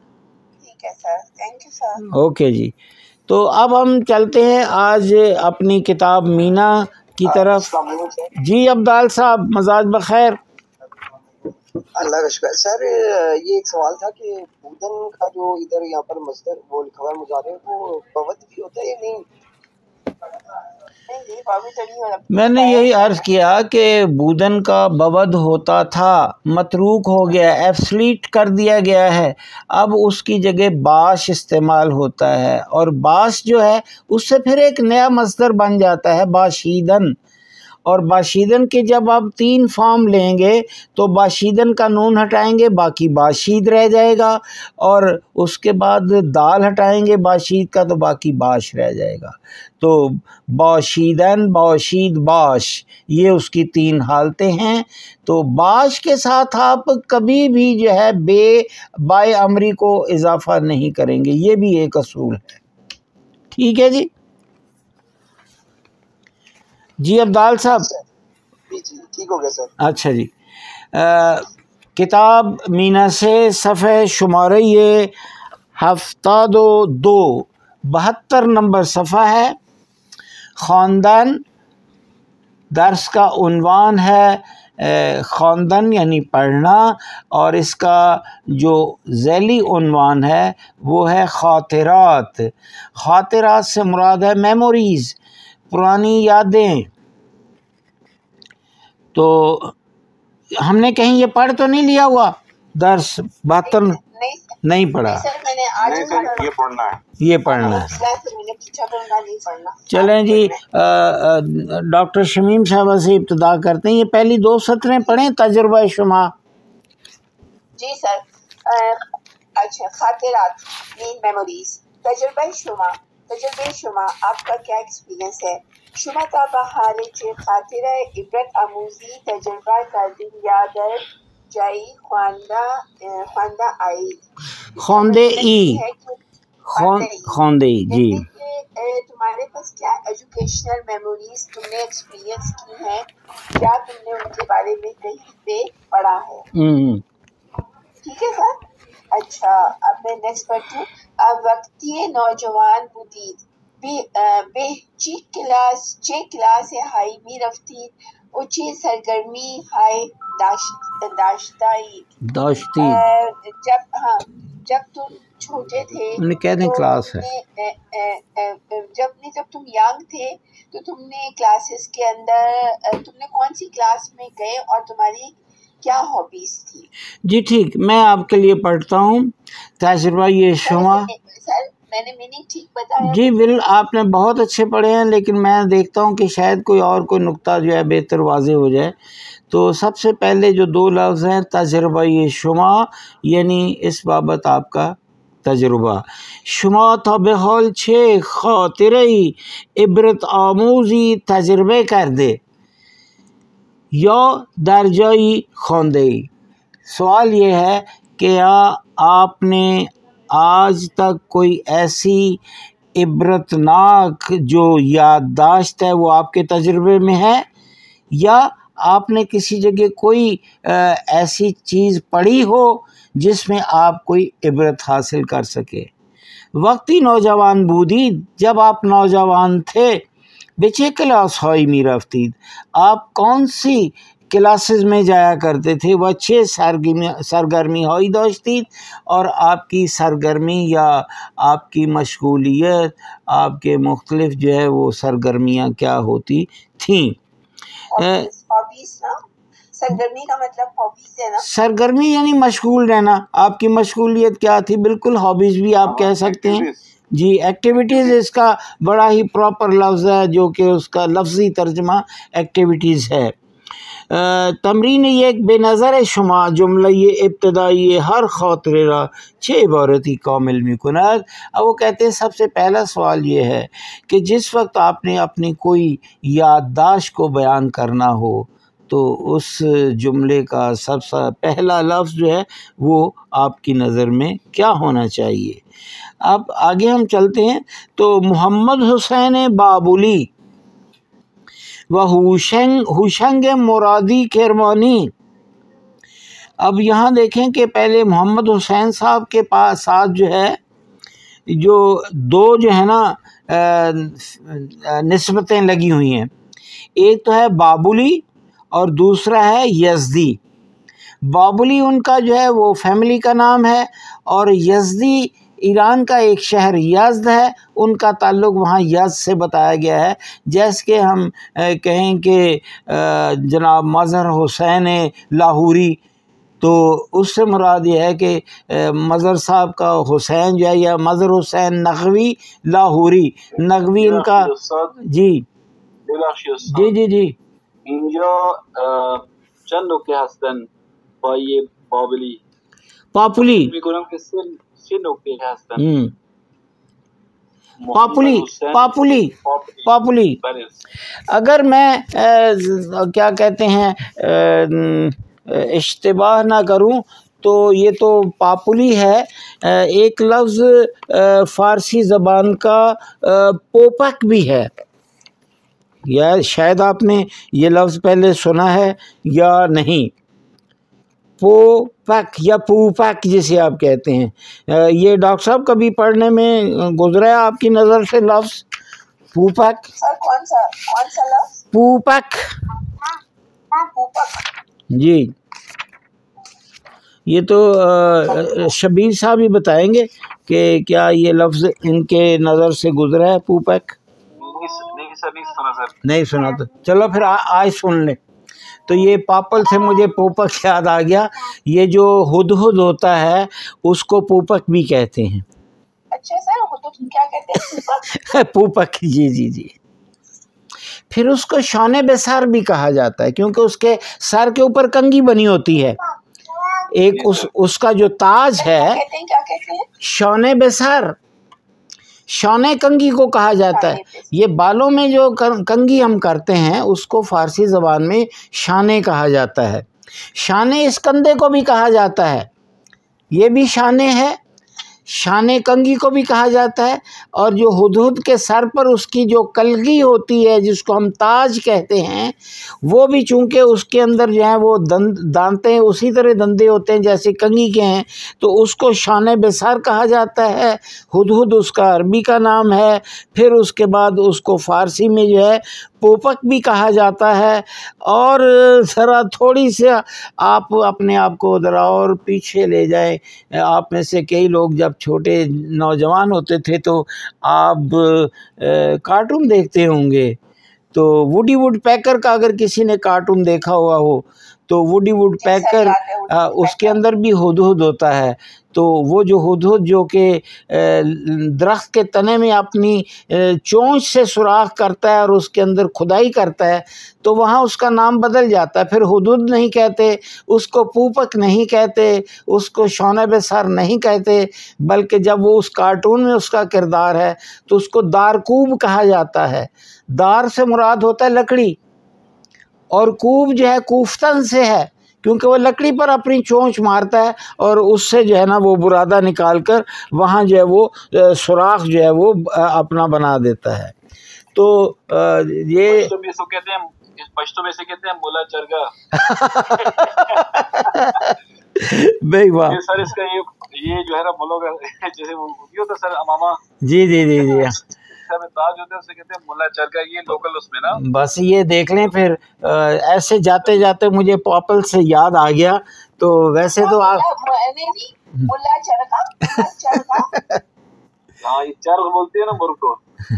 اوکے جی. تو اب ہم چلتے ہیں آج اپنی کتاب مینا کی طرف. جی عبدال صاحب مزاج بخیر. اللہ کا شکر. سر یہ ایک سوال تھا کہ بودن کا جو ادھر یہاں پر مصدر وہ لکھا ہوا مضارع وہ بود بھی ہوتا ہے یا نہیں؟ میں نے یہی عرض کیا کہ بودن کا بود ہوتا تھا، متروک ہو گیا، ایبسلیٹ کر دیا گیا ہے. اب اس کی جگہ باش استعمال ہوتا ہے، اور باش جو ہے اس سے پھر ایک نیا مصدر بن جاتا ہے باشیدن. اور باشیدن کے جب آپ تین فارم لیں گے تو باشیدن کا نون ہٹائیں گے باقی باشید رہ جائے گا، اور اس کے بعد دال ہٹائیں گے باشید کا تو باقی باش رہ جائے گا. تو باشیدن، باشید، باش، یہ اس کی تین حالتیں ہیں. تو باش کے ساتھ آپ کبھی بھی جو ہے بے بائے امری کو اضافہ نہیں کریں گے، یہ بھی ایک اصول ہے. ٹھیک ہے جی. جی عبدال صاحب. جی جی ٹھیک ہو گیا سر. اچھا جی. کتاب مینا سے صفحہ شمارہ یہ ہفتاد و دو بہتر نمبر صفحہ ہے. خواندن، درس کا عنوان ہے خواندن یعنی پڑھنا، اور اس کا جو ذیلی عنوان ہے وہ ہے خاطرات. خاطرات سے مراد ہے میموریز، پرانی یادیں. تو ہم نے کہیں یہ پڑھ تو نہیں لیا ہوا درس بہتر؟ نہیں پڑھا. یہ پڑھنا ہے، یہ پڑھنا ہے. چلیں جی ڈاکٹر شمیم صاحبہ سے ابتدا کرتے ہیں. یہ پہلی دو سطریں پڑھیں تجربہ شما. جی سر. اچھا، خاطرات مین میموریز. تجربہ شما. تجربہ شما آپ کا کیا ایکسپیرینس ہے؟ شما تا بحال چه خاطر عبرت آموزی تجربہ کردین یا در جایی خوانده خوانده آئی. خواندے ای خواندے ای جی. تمہارے پاس کیا ایجوکیشنل میموریز تم نے ایکسپیرینس کی ہیں، کیا تم نے ان کے بارے میں کہیں پہ پڑھا ہے؟ ٹھیک ہے سر. اچھا اب میں نیکسٹ پڑھتی ہوں. اب وقتی نوجوان بودید به چی کلاس چه کلاس ہائی می رفتید و چه سرگرمی ہائی داشتید داشتی جب ہاں جب تم چھوٹے تھے انہیں کہہ دیں کلاس ہے. جب نہیں جب تم ینگ تھے تو تم نے کلاسز کے اندر تم نے کون سی کلاس میں گئے اور تمہاری کیا ہابیز تھی؟ جی ٹھیک، میں آپ کے لیے پڑھتا ہوں. تجربہ یہ شما. سر میں نے میننگ ٹھیک بتایا؟ جی بل آپ نے بہت اچھے پڑھے ہیں، لیکن میں دیکھتا ہوں کہ شاید کوئی اور کوئی نقطہ جو ہے بہتر واضح ہو جائے. تو سب سے پہلے جو دو لفظ ہیں تجربہ یہ شما، یعنی اس بابت آپ کا تجربہ. شما تا بحال چه خاطره‌ای عبرت آموزی تجربه کرده یا در جایی خوانده ای. سوال یہ ہے کہ آپ نے آج تک کوئی ایسی عبرتناک جو یادداشت ہے وہ آپ کے تجربے میں ہے، یا آپ نے کسی جگہ کوئی ایسی چیز پڑھی ہو جس میں آپ کوئی عبرت حاصل کر سکے. وقتی نوجوان بودید، جب آپ نوجوان تھے، بچے کلاس ہائی می رفتید، آپ کون سی کلاسز میں جایا کرتے تھے؟ وہ چھ سرگرمی سرگرمی ہائی داشتید، اور آپ کی سرگرمی یا آپ کی مشغولیت، آپ کے مختلف جو ہے وہ سرگرمیاں کیا ہوتی تھیں؟ ہابیز نا، سرگرمی کا مطلب ہابیز ہے نا، سرگرمی یعنی مشغول رہنا، آپ کی مشغولیت کیا تھی؟ بالکل ہابیز بھی آپ کہہ سکتے ہیں جی، ایکٹیویٹیز اس کا بڑا ہی پراپر لفظ ہے، جو کہ اس کا لفظی ترجمہ ایکٹیویٹیز ہے۔ تمرین یک بے نظر شما جملہ ابتدائی ہر خاطر را چھ عبارتی کامل می کند۔ اب وہ کہتے ہیں سب سے پہلا سوال یہ ہے کہ جس وقت آپ نے اپنی کوئی یادداشت کو بیان کرنا ہو تو اس جملے کا سب سے پہلا لفظ جو ہے وہ آپ کی نظر میں کیا ہونا چاہیے؟ اب آگے ہم چلتے ہیں تو محمد حسین بابلی و ہوشنگ ہوشنگ مرادی کرمانی۔ اب یہاں دیکھیں کہ پہلے محمد حسین صاحب کے پاس ساتھ جو ہے جو دو جو ہے نا نسبتیں لگی ہوئی ہیں، ایک تو ہے بابلی اور دوسرا ہے یزدی۔ بابلی ان کا جو ہے وہ فیملی کا نام ہے، اور یزدی ایران کا ایک شہر یزد ہے، ان کا تعلق وہاں یزد سے بتایا گیا ہے۔ جیسے کہ ہم کہیں کہ جناب مظہر حسین لاہوری، تو اس سے مراد یہ ہے کہ مظہر صاحب کا حسین جو ہے، یا مظہر حسین نقوی لاہوری، نقوی ان کا جی جی جی جی اینجا چند نکته هستن با یه بابلی پاپولی میکنم که سه سه نکته هستن. پاپولی پاپولی پاپولی اگر میں کیا کہتے ہیں اشتباہ نہ کروں تو یہ تو پاپولی ہے، ایک لفظ فارسی زبان کا پوپک بھی ہے، یا شاید آپ نے یہ لفظ پہلے سنا ہے یا نہیں، پوپک یا پوپک جسے آپ کہتے ہیں، یہ ڈاکٹر صاحب کبھی پڑھنے میں گزرا ہے آپ کی نظر سے لفظ پوپک؟ سر کون سا کون سا لفظ؟ پوپک پوپک جی، یہ تو شبیر صاحب ہی بتائیں گے کہ کیا یہ لفظ ان کے نظر سے گزرا ہے پوپک؟ نہیں سنا تو چلو پھر آج سن لیں۔ تو یہ پاپل سے مجھے پوپک یاد آ گیا، یہ جو ہدہد ہوتا ہے اس کو پوپک بھی کہتے ہیں۔ اچھا سر، ہدہد کیا کہتے ہیں؟ پوپک جی جی جی۔ پھر اس کو شان بے سر بھی کہا جاتا ہے، کیونکہ اس کے سر کے اوپر کنگھی بنی ہوتی ہے، ایک اس اس کا جو تاج ہے شان بے سر، شانے کنگھی کو کہا جاتا ہے۔ یہ بالوں میں جو کنگھی ہم کرتے ہیں اس کو فارسی زبان میں شانے کہا جاتا ہے۔ شانے اس کندھے کو بھی کہا جاتا ہے، یہ بھی شانے ہے، شانے کنگھی کو بھی کہا جاتا ہے، اور جو ہدہد کے سر پر اس کی جو کلگی ہوتی ہے جس کو ہم تاج کہتے ہیں، وہ بھی چونکہ اس کے اندر جو ہے وہ دند دانتے اسی طرح دندے ہوتے ہیں جیسے کنگھی کے ہیں، تو اس کو شان بے سر کہا جاتا ہے۔ ہدہد اس کا عربی کا نام ہے، پھر اس کے بعد اس کو فارسی میں جو ہے پوپک بھی کہا جاتا ہے۔ اور ذرا تھوڑی سی آپ اپنے آپ کو ذرا اور پیچھے لے جائیں، آپ میں سے کئی لوگ جب چھوٹے نوجوان ہوتے تھے تو آپ کارٹون دیکھتے ہوں گے، تو ووڈی ووڈ پیکر کا اگر کسی نے کارٹون دیکھا ہوا ہو تو ووڈی ووڈ پیکر اس کے اندر بھی ہدہد ہوتا ہے، تو وہ جو ہدہد جو کہ درخت کے تنے میں اپنی چونچ سے سوراخ کرتا ہے اور اس کے اندر کھدائی کرتا ہے، تو وہاں اس کا نام بدل جاتا ہے، پھر ہدہد نہیں کہتے اس کو، پوپک نہیں کہتے اس کو، شان بے سر نہیں کہتے، بلکہ جب وہ اس کارٹون میں اس کا کردار ہے تو اس کو دارکوب کہا جاتا ہے۔ دار سے مراد ہوتا ہے لکڑی، اور کوب جو ہے کوفتن سے ہے، کیونکہ وہ لکڑی پر اپنی چونچ مارتا ہے اور اس سے جو ہے نا وہ برادہ نکال کر وہاں جو ہے وہ سوراخ جو ہے وہ اپنا بنا دیتا ہے۔ تو یہ پشتو میں سے کہتے ہیں مولا چرگا۔ بھائی واہ سر اس کا یہ یہ جو ہے نا ملوگ جیسے وہ ہوتا سر امامہ، جی جی جی جی تاج ہوتے ہیں اسے کہتے ہیں ملا چرکا، یہ لوکل اس میں نا. بس یہ دیکھ لیں پھر ایسے جاتے جاتے مجھے پاپل سے یاد آ گیا. تو ویسے تو آپ ملا چرکا، ملا چرکا، ہاں یہ چرغ بولتے ہیں نا مرغ کو.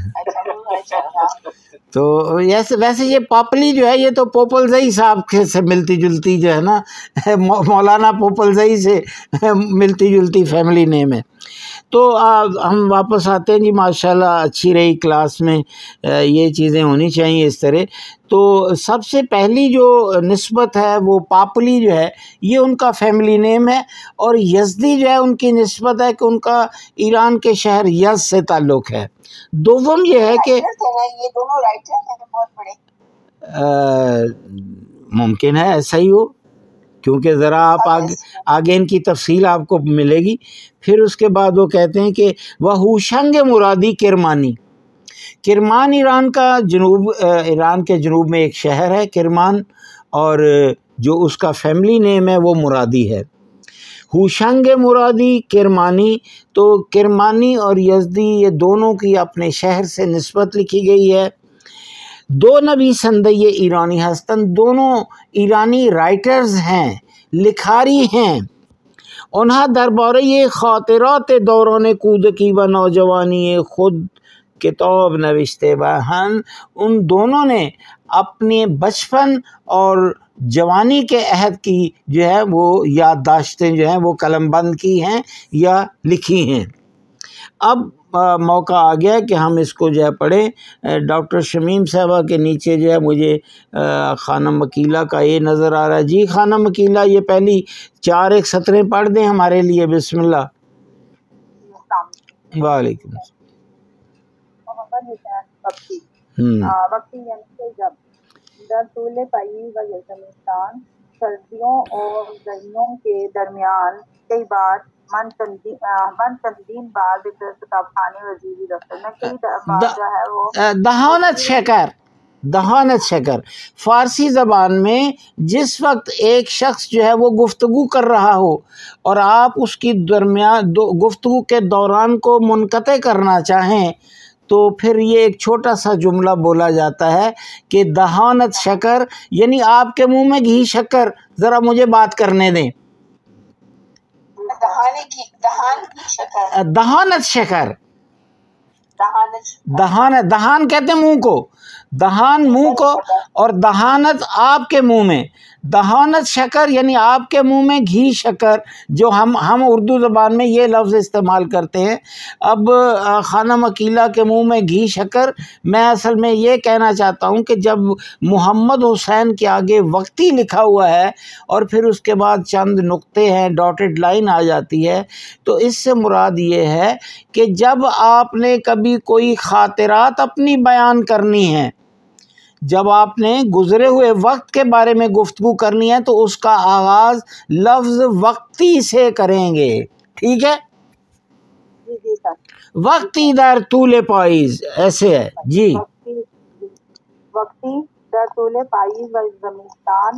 تو ویسے ویسے یہ پاپلی جو ہے یہ تو پوپل زئی صاحب سے ملتی جلتی جو ہے نا، مولانا پوپل زئی سے ملتی جلتی فیملی نیم ہے. تو ہم واپس آتے ہیں جی. ماشاءاللہ اچھی رہی کلاس میں، یہ چیزیں ہونی چاہیے اس طرح. تو سب سے پہلی جو نسبت ہے وہ پاپلی جو ہے یہ ان کا فیملی نیم ہے، اور یزدی جو ہے ان کی نسبت ہے کہ ان کا ایران کے شہر یزد سے تعلق ہے. دوم یہ ہے کہ یہ دونوں رائٹر ہیں بہت بڑے، ممکن ہے ایسا ہی ہو، کیونکہ ذرا آپ آگے آگے ان کی تفصیل آپ کو ملے گی. پھر اس کے بعد وہ کہتے ہیں کہ وہ ہوشنگ مرادی کرمانی. کرمان ایران کا جنوب ایران کے جنوب میں ایک شہر ہے کرمان، اور جو اس کا فیملی نیم ہے وہ مرادی ہے. ہوشنگ مرادی کرمانی. تو کرمانی اور یزدی یہ دونوں کی اپنے شہر سے نسبت لکھی گئی ہے. دو نبی سندی ایرانی ہستن، دونوں ایرانی رائٹرز ہیں، لکھاری ہیں. انہا دربارہ یہ خاطرات دوران کودکی و نوجوانی خود کتاب نوشتے بہن. ان دونوں نے اپنے بچپن اور جوانی کے عہد کی جو ہے وہ یادداشتیں جو ہیں وہ قلم بند کی ہیں یا لکھی ہیں. اب موقع آ گیا کہ ہم اس کو جو ہے پڑھیں. ڈاکٹر شمیم صاحبہ کے نیچے جو ہے مجھے خانم وکیلہ کا یہ نظر آ رہا ہے. جی خانم وکیلہ یہ پہلی چار ایک سطریں پڑھ دیں ہمارے لیے. بسم اللہ. وعلیکم السلام. محمد حسین وقتی وقتی یعنی کہ جب در طول پائی و زمستان، سردیوں اور گرمیوں کے درمیان کئی بار من چندین من چندین بار کتاب خانے وزیری دفتر میں کئی بار جو ہے وہ دہانت شکر دہانت شکر فارسی زبان میں جس وقت ایک شخص جو ہے وہ گفتگو کر رہا ہو اور آپ اس کی درمیان گفتگو کے دوران کو منقطع کرنا چاہیں تو پھر یہ ایک چھوٹا سا جملہ بولا جاتا ہے کہ دہانت شکر، یعنی آپ کے منہ میں گھی شکر، ذرا مجھے بات کرنے دیں. دہانت شکر، دہان دہان کہتے ہیں منہ کو، دہان منہ کو، اور دہانت آپ کے منہ میں. دہانت شکر یعنی آپ کے منہ میں گھی شکر، جو ہم ہم اردو زبان میں یہ لفظ استعمال کرتے ہیں. اب خانم وکیلہ کے منہ میں گھی شکر، میں اصل میں یہ کہنا چاہتا ہوں کہ جب محمد حسین کے آگے وقتی لکھا ہوا ہے اور پھر اس کے بعد چند نقطے ہیں، ڈاٹڈ لائن آ جاتی ہے، تو اس سے مراد یہ ہے کہ جب آپ نے کبھی کوئی خاطرات اپنی بیان کرنی ہیں، جب آپ نے گزرے ہوئے وقت کے بارے میں گفتگو کرنی ہے تو اس کا آغاز لفظ وقتی سے کریں گے. ٹھیک ہے؟ وقتی در طول پائیز ایسے ہے. جی وقتی در طول پائیز و زمستان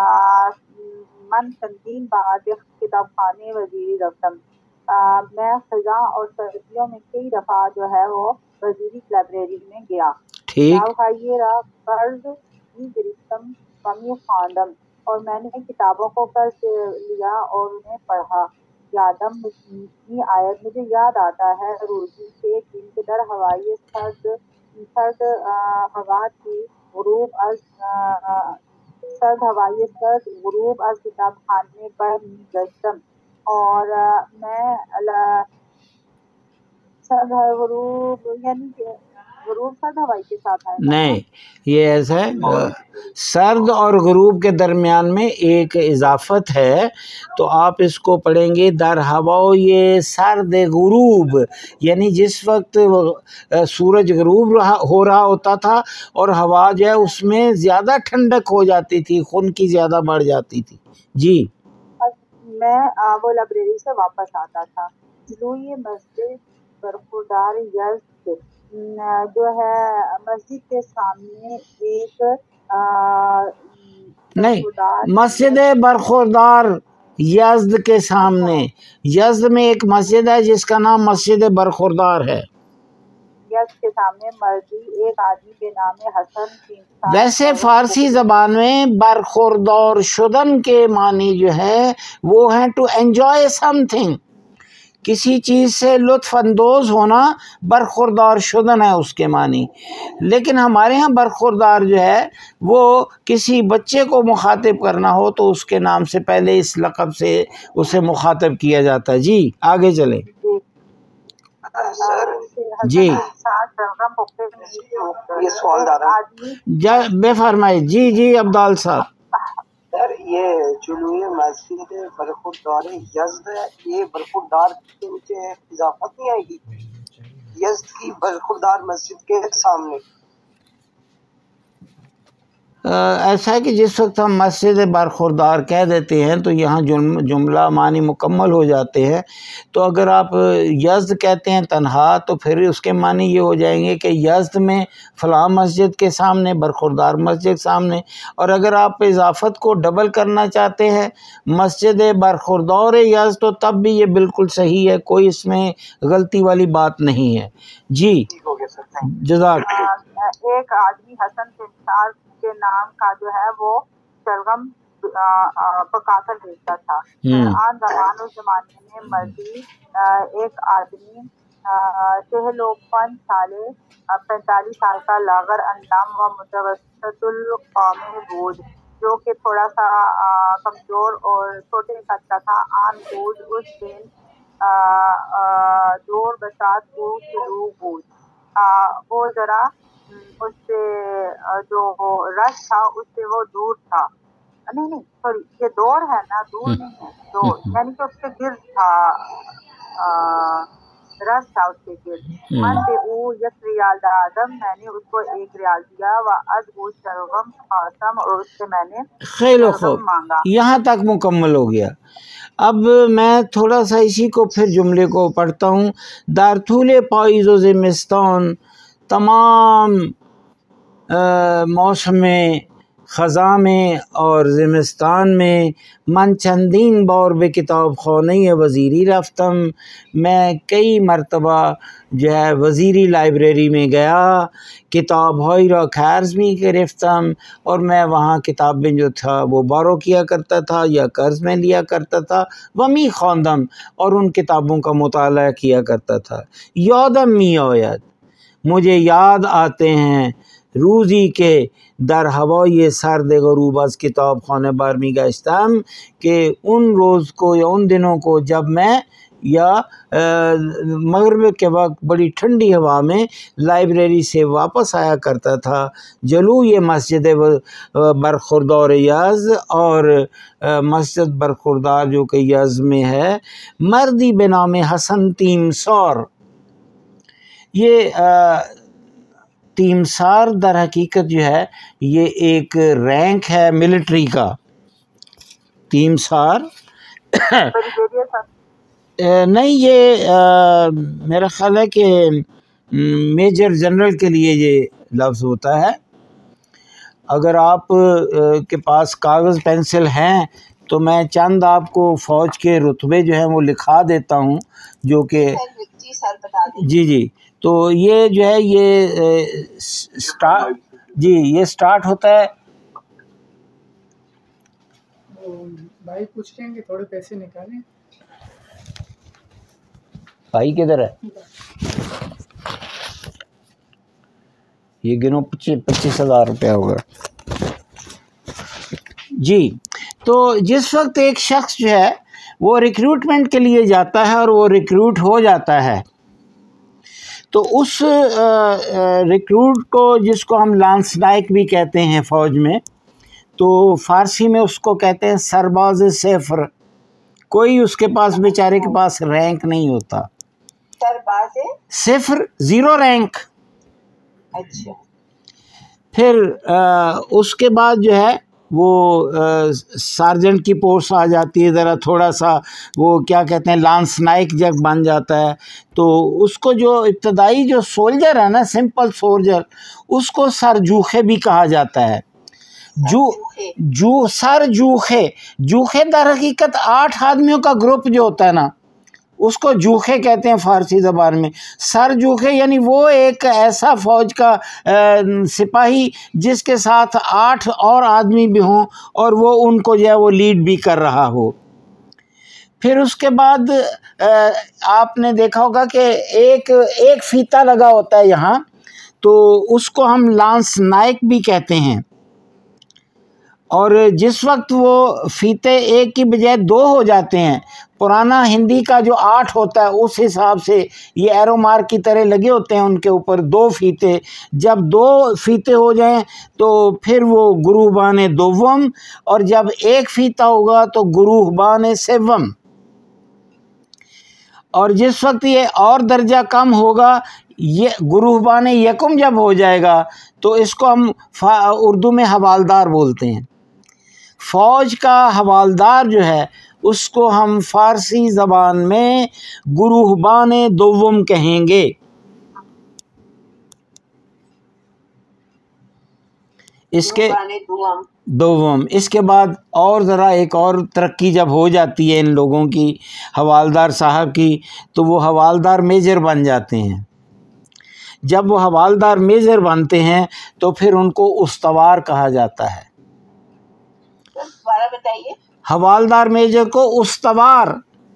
من چندین بار کتاب خانے وزیری رفتم. میں خزاں اور سردیوں میں کئی دفعہ جو ہے وہ وزیری لائبریری میں گیا. ٹھیک. قرض ہی گرفتم کمی خواندم، اور میں نے کتابوں کو قرض لیا اور انہیں پڑھا. یادم مجھے آیت مجھے یاد آتا ہے روزی کے ایک دن کے در ہوائی سرد سرد ہوا کی غروب از سرد ہوائی سرد غروب از کتاب خانے پر گشتم، اور میں سرد غروب یعنی کہ غروب سرد ہوائی کے ساتھ ہے. نہیں، یہ ایسا ہے، سرد اور غروب کے درمیان میں ایک اضافت ہے، تو آپ اس کو پڑھیں گے در ہوا یہ سرد غروب، یعنی جس وقت سورج غروب ہو رہا ہوتا تھا اور ہوا جو ہے اس میں زیادہ ٹھنڈک ہو جاتی تھی، خون کی زیادہ بڑھ جاتی تھی. جی میں وہ لائبریری سے واپس آتا تھا. جلوئی مسجد برخوردار یزد جو ہے مسجد کے سامنے ایک نہیں، مسجد برخوردار یزد کے سامنے. یزد میں ایک مسجد ہے جس کا نام مسجد برخوردار ہے. یزد کے سامنے مردی ایک آدمی کے نام حسن. ویسے فارسی زبان میں برخوردار شدن کے معنی جو ہے وہ ہیں ٹو انجوائے سم تھنگ، کسی چیز سے لطف اندوز ہونا برخوردار شدن ہے اس کے معنی. لیکن ہمارے ہاں برخوردار جو ہے وہ کسی بچے کو مخاطب کرنا ہو تو اس کے نام سے پہلے اس لقب سے اسے مخاطب کیا جاتا ہے. جی آگے چلیں. جی یہ سوال دارا بے فرمائے. جی جی عبدال صاحب. سر یہ جلوی مسجد برخوردار یزد ہے، یہ برخوردار کے نیچے اضافت نہیں آئے گی؟ یزد کی برخوردار مسجد کے سامنے ایسا ہے کہ جس وقت ہم مسجد برخوردار کہہ دیتے ہیں تو یہاں جملہ معنی مکمل ہو جاتے ہیں. تو اگر آپ یزد کہتے ہیں تنہا تو پھر اس کے معنی یہ ہو جائیں گے کہ یزد میں فلاں مسجد کے سامنے، برخوردار مسجد سامنے. اور اگر آپ اضافت کو ڈبل کرنا چاہتے ہیں مسجد برخوردار یزد تو تب بھی یہ بالکل صحیح ہے، کوئی اس میں غلطی والی بات نہیں ہے. جی جزاک. ایک آدمی حسن کے کے نام کا جو ہے وہ شلغم پکا کر بیچتا تھا. آن زمان اس زمانے میں مردی ایک آدمی چہلو پن سالے پینتالیس سال کا لاغر اندام و متوسط القوم بود جو کہ تھوڑا سا کمزور اور چھوٹے قد کا تھا. آن بود اس دن دور بسات کو شروع بود، وہ ذرا اس سے جو رش تھا اس سے وہ دور تھا. نہیں نہیں سوری یہ دور ہے نا، دور نہیں ہے، دور یعنی کہ اس کے گرد تھا، رش تھا اس کے گرد. من پہ او یک ریال دا آدم، میں نے اس کو ایک ریال دیا. و از وہ شلغم خاصم، اور اس سے میں نے شلغم مانگا. یہاں تک مکمل ہو گیا. اب میں تھوڑا سا اسی کو پھر جملے کو پڑھتا ہوں. در طول پائیز و زمستان، تمام موسم خزاں میں اور زمستان میں، من چندین بار بے کتاب خانه وزیری رفتم، میں کئی مرتبہ جو ہے وزیری لائبریری میں گیا. کتاب ہائی را قرض بھی گرفتم، اور میں وہاں کتابیں جو تھا وہ بارو کیا کرتا تھا یا قرض میں لیا کرتا تھا. ومی خواندم، اور ان کتابوں کا مطالعہ کیا کرتا تھا. یادم می آید، مجھے یاد آتے ہیں، روزی کے در ہوای سرد غروب از کتاب خانه برمی گشتم، کہ ان روز کو یا ان دنوں کو جب میں یا مغرب کے وقت بڑی ٹھنڈی ہوا میں لائبریری سے واپس آیا کرتا تھا. جلو یہ مسجد برخوردار یزد، اور مسجد برخوردار جو کہ یزد میں ہے، مردی بنام حسن تیمسار. یہ تیمسار در حقیقت جو ہے یہ ایک رینک ہے ملٹری کا. تیمسار نہیں، یہ میرا خیال ہے کہ میجر جنرل کے لیے یہ لفظ ہوتا ہے. اگر آپ کے پاس کاغذ پینسل ہیں تو میں چند آپ کو فوج کے رتبے جو ہیں وہ لکھا دیتا ہوں، جو کہ جی جی تو یہ جو ہے یہ سٹارٹ جی یہ سٹارٹ ہوتا ہے. بھائی پوچھ رہے ہیں کہ تھوڑے پیسے نکالیں. بھائی کدھر ہے؟ یہ گنو پچیس پچیس ہزار روپیہ ہوگا. جی تو جس وقت ایک شخص جو ہے وہ ریکروٹمنٹ کے لیے جاتا ہے اور وہ ریکروٹ ہو جاتا ہے تو اس ریکروٹ کو، جس کو ہم لانس نائک بھی کہتے ہیں فوج میں، تو فارسی میں اس کو کہتے ہیں سرباز صفر. کوئی اس کے پاس بیچارے کے پاس رینک نہیں ہوتا. سرباز صفر، زیرو رینک. اچھا. پھر اس کے بعد جو ہے وہ سارجنٹ کی پوسٹ آ جاتی ہے، ذرا تھوڑا سا وہ کیا کہتے ہیں لانس نائک جب بن جاتا ہے تو اس کو جو ابتدائی جو سولجر ہے نا، سمپل سولجر، اس کو سرجوخے بھی کہا جاتا ہے. जू जू सर जूखे जूखे दर हकीकत आठ आदमियों का ग्रुप जो होता है ना उसको जूखे कहते हैं फ़ारसी ज़बान में। सर जूखे यानी वो एक ऐसा फ़ौज का आ, सिपाही जिसके साथ आठ और आदमी भी हों और वो उनको जो है वो लीड भी कर रहा हो। फिर उसके बाद आ, आपने देखा होगा कि एक एक फीता लगा होता है यहाँ, तो उसको हम लांस नायक भी कहते हैं। और जिस वक्त वो फीते एक की बजाय दो हो जाते हैं, पुराना हिंदी का जो आठ होता है उस हिसाब से ये एरो मार्क की तरह लगे होते हैं उनके ऊपर दो फीते, जब दो फीते हो जाएं तो फिर वो गुरूहबान दोवम, और जब एक फीता होगा तो गुरूहबान सेवम। और जिस वक्त ये और दर्जा कम होगा, ये गुरूहबान यकुम जब हो जाएगा तो इसको हम उर्दू में हवालदार बोलते हैं। फ़ौज का हवालदार जो है उसको हम फ़ारसी ज़बान में गुरूहबान दोवम कहेंगे। इसके दोवम इसके बाद और ज़रा एक और तरक्की जब हो जाती है इन लोगों की, हवालदार साहब की, तो वो हवालदार मेजर बन जाते हैं। जब वो हवालदार मेजर बनते हैं तो फिर उनको उस्तवार कहा जाता है। दोबारा बताइए। हवालदार मेजर को उस्तवार।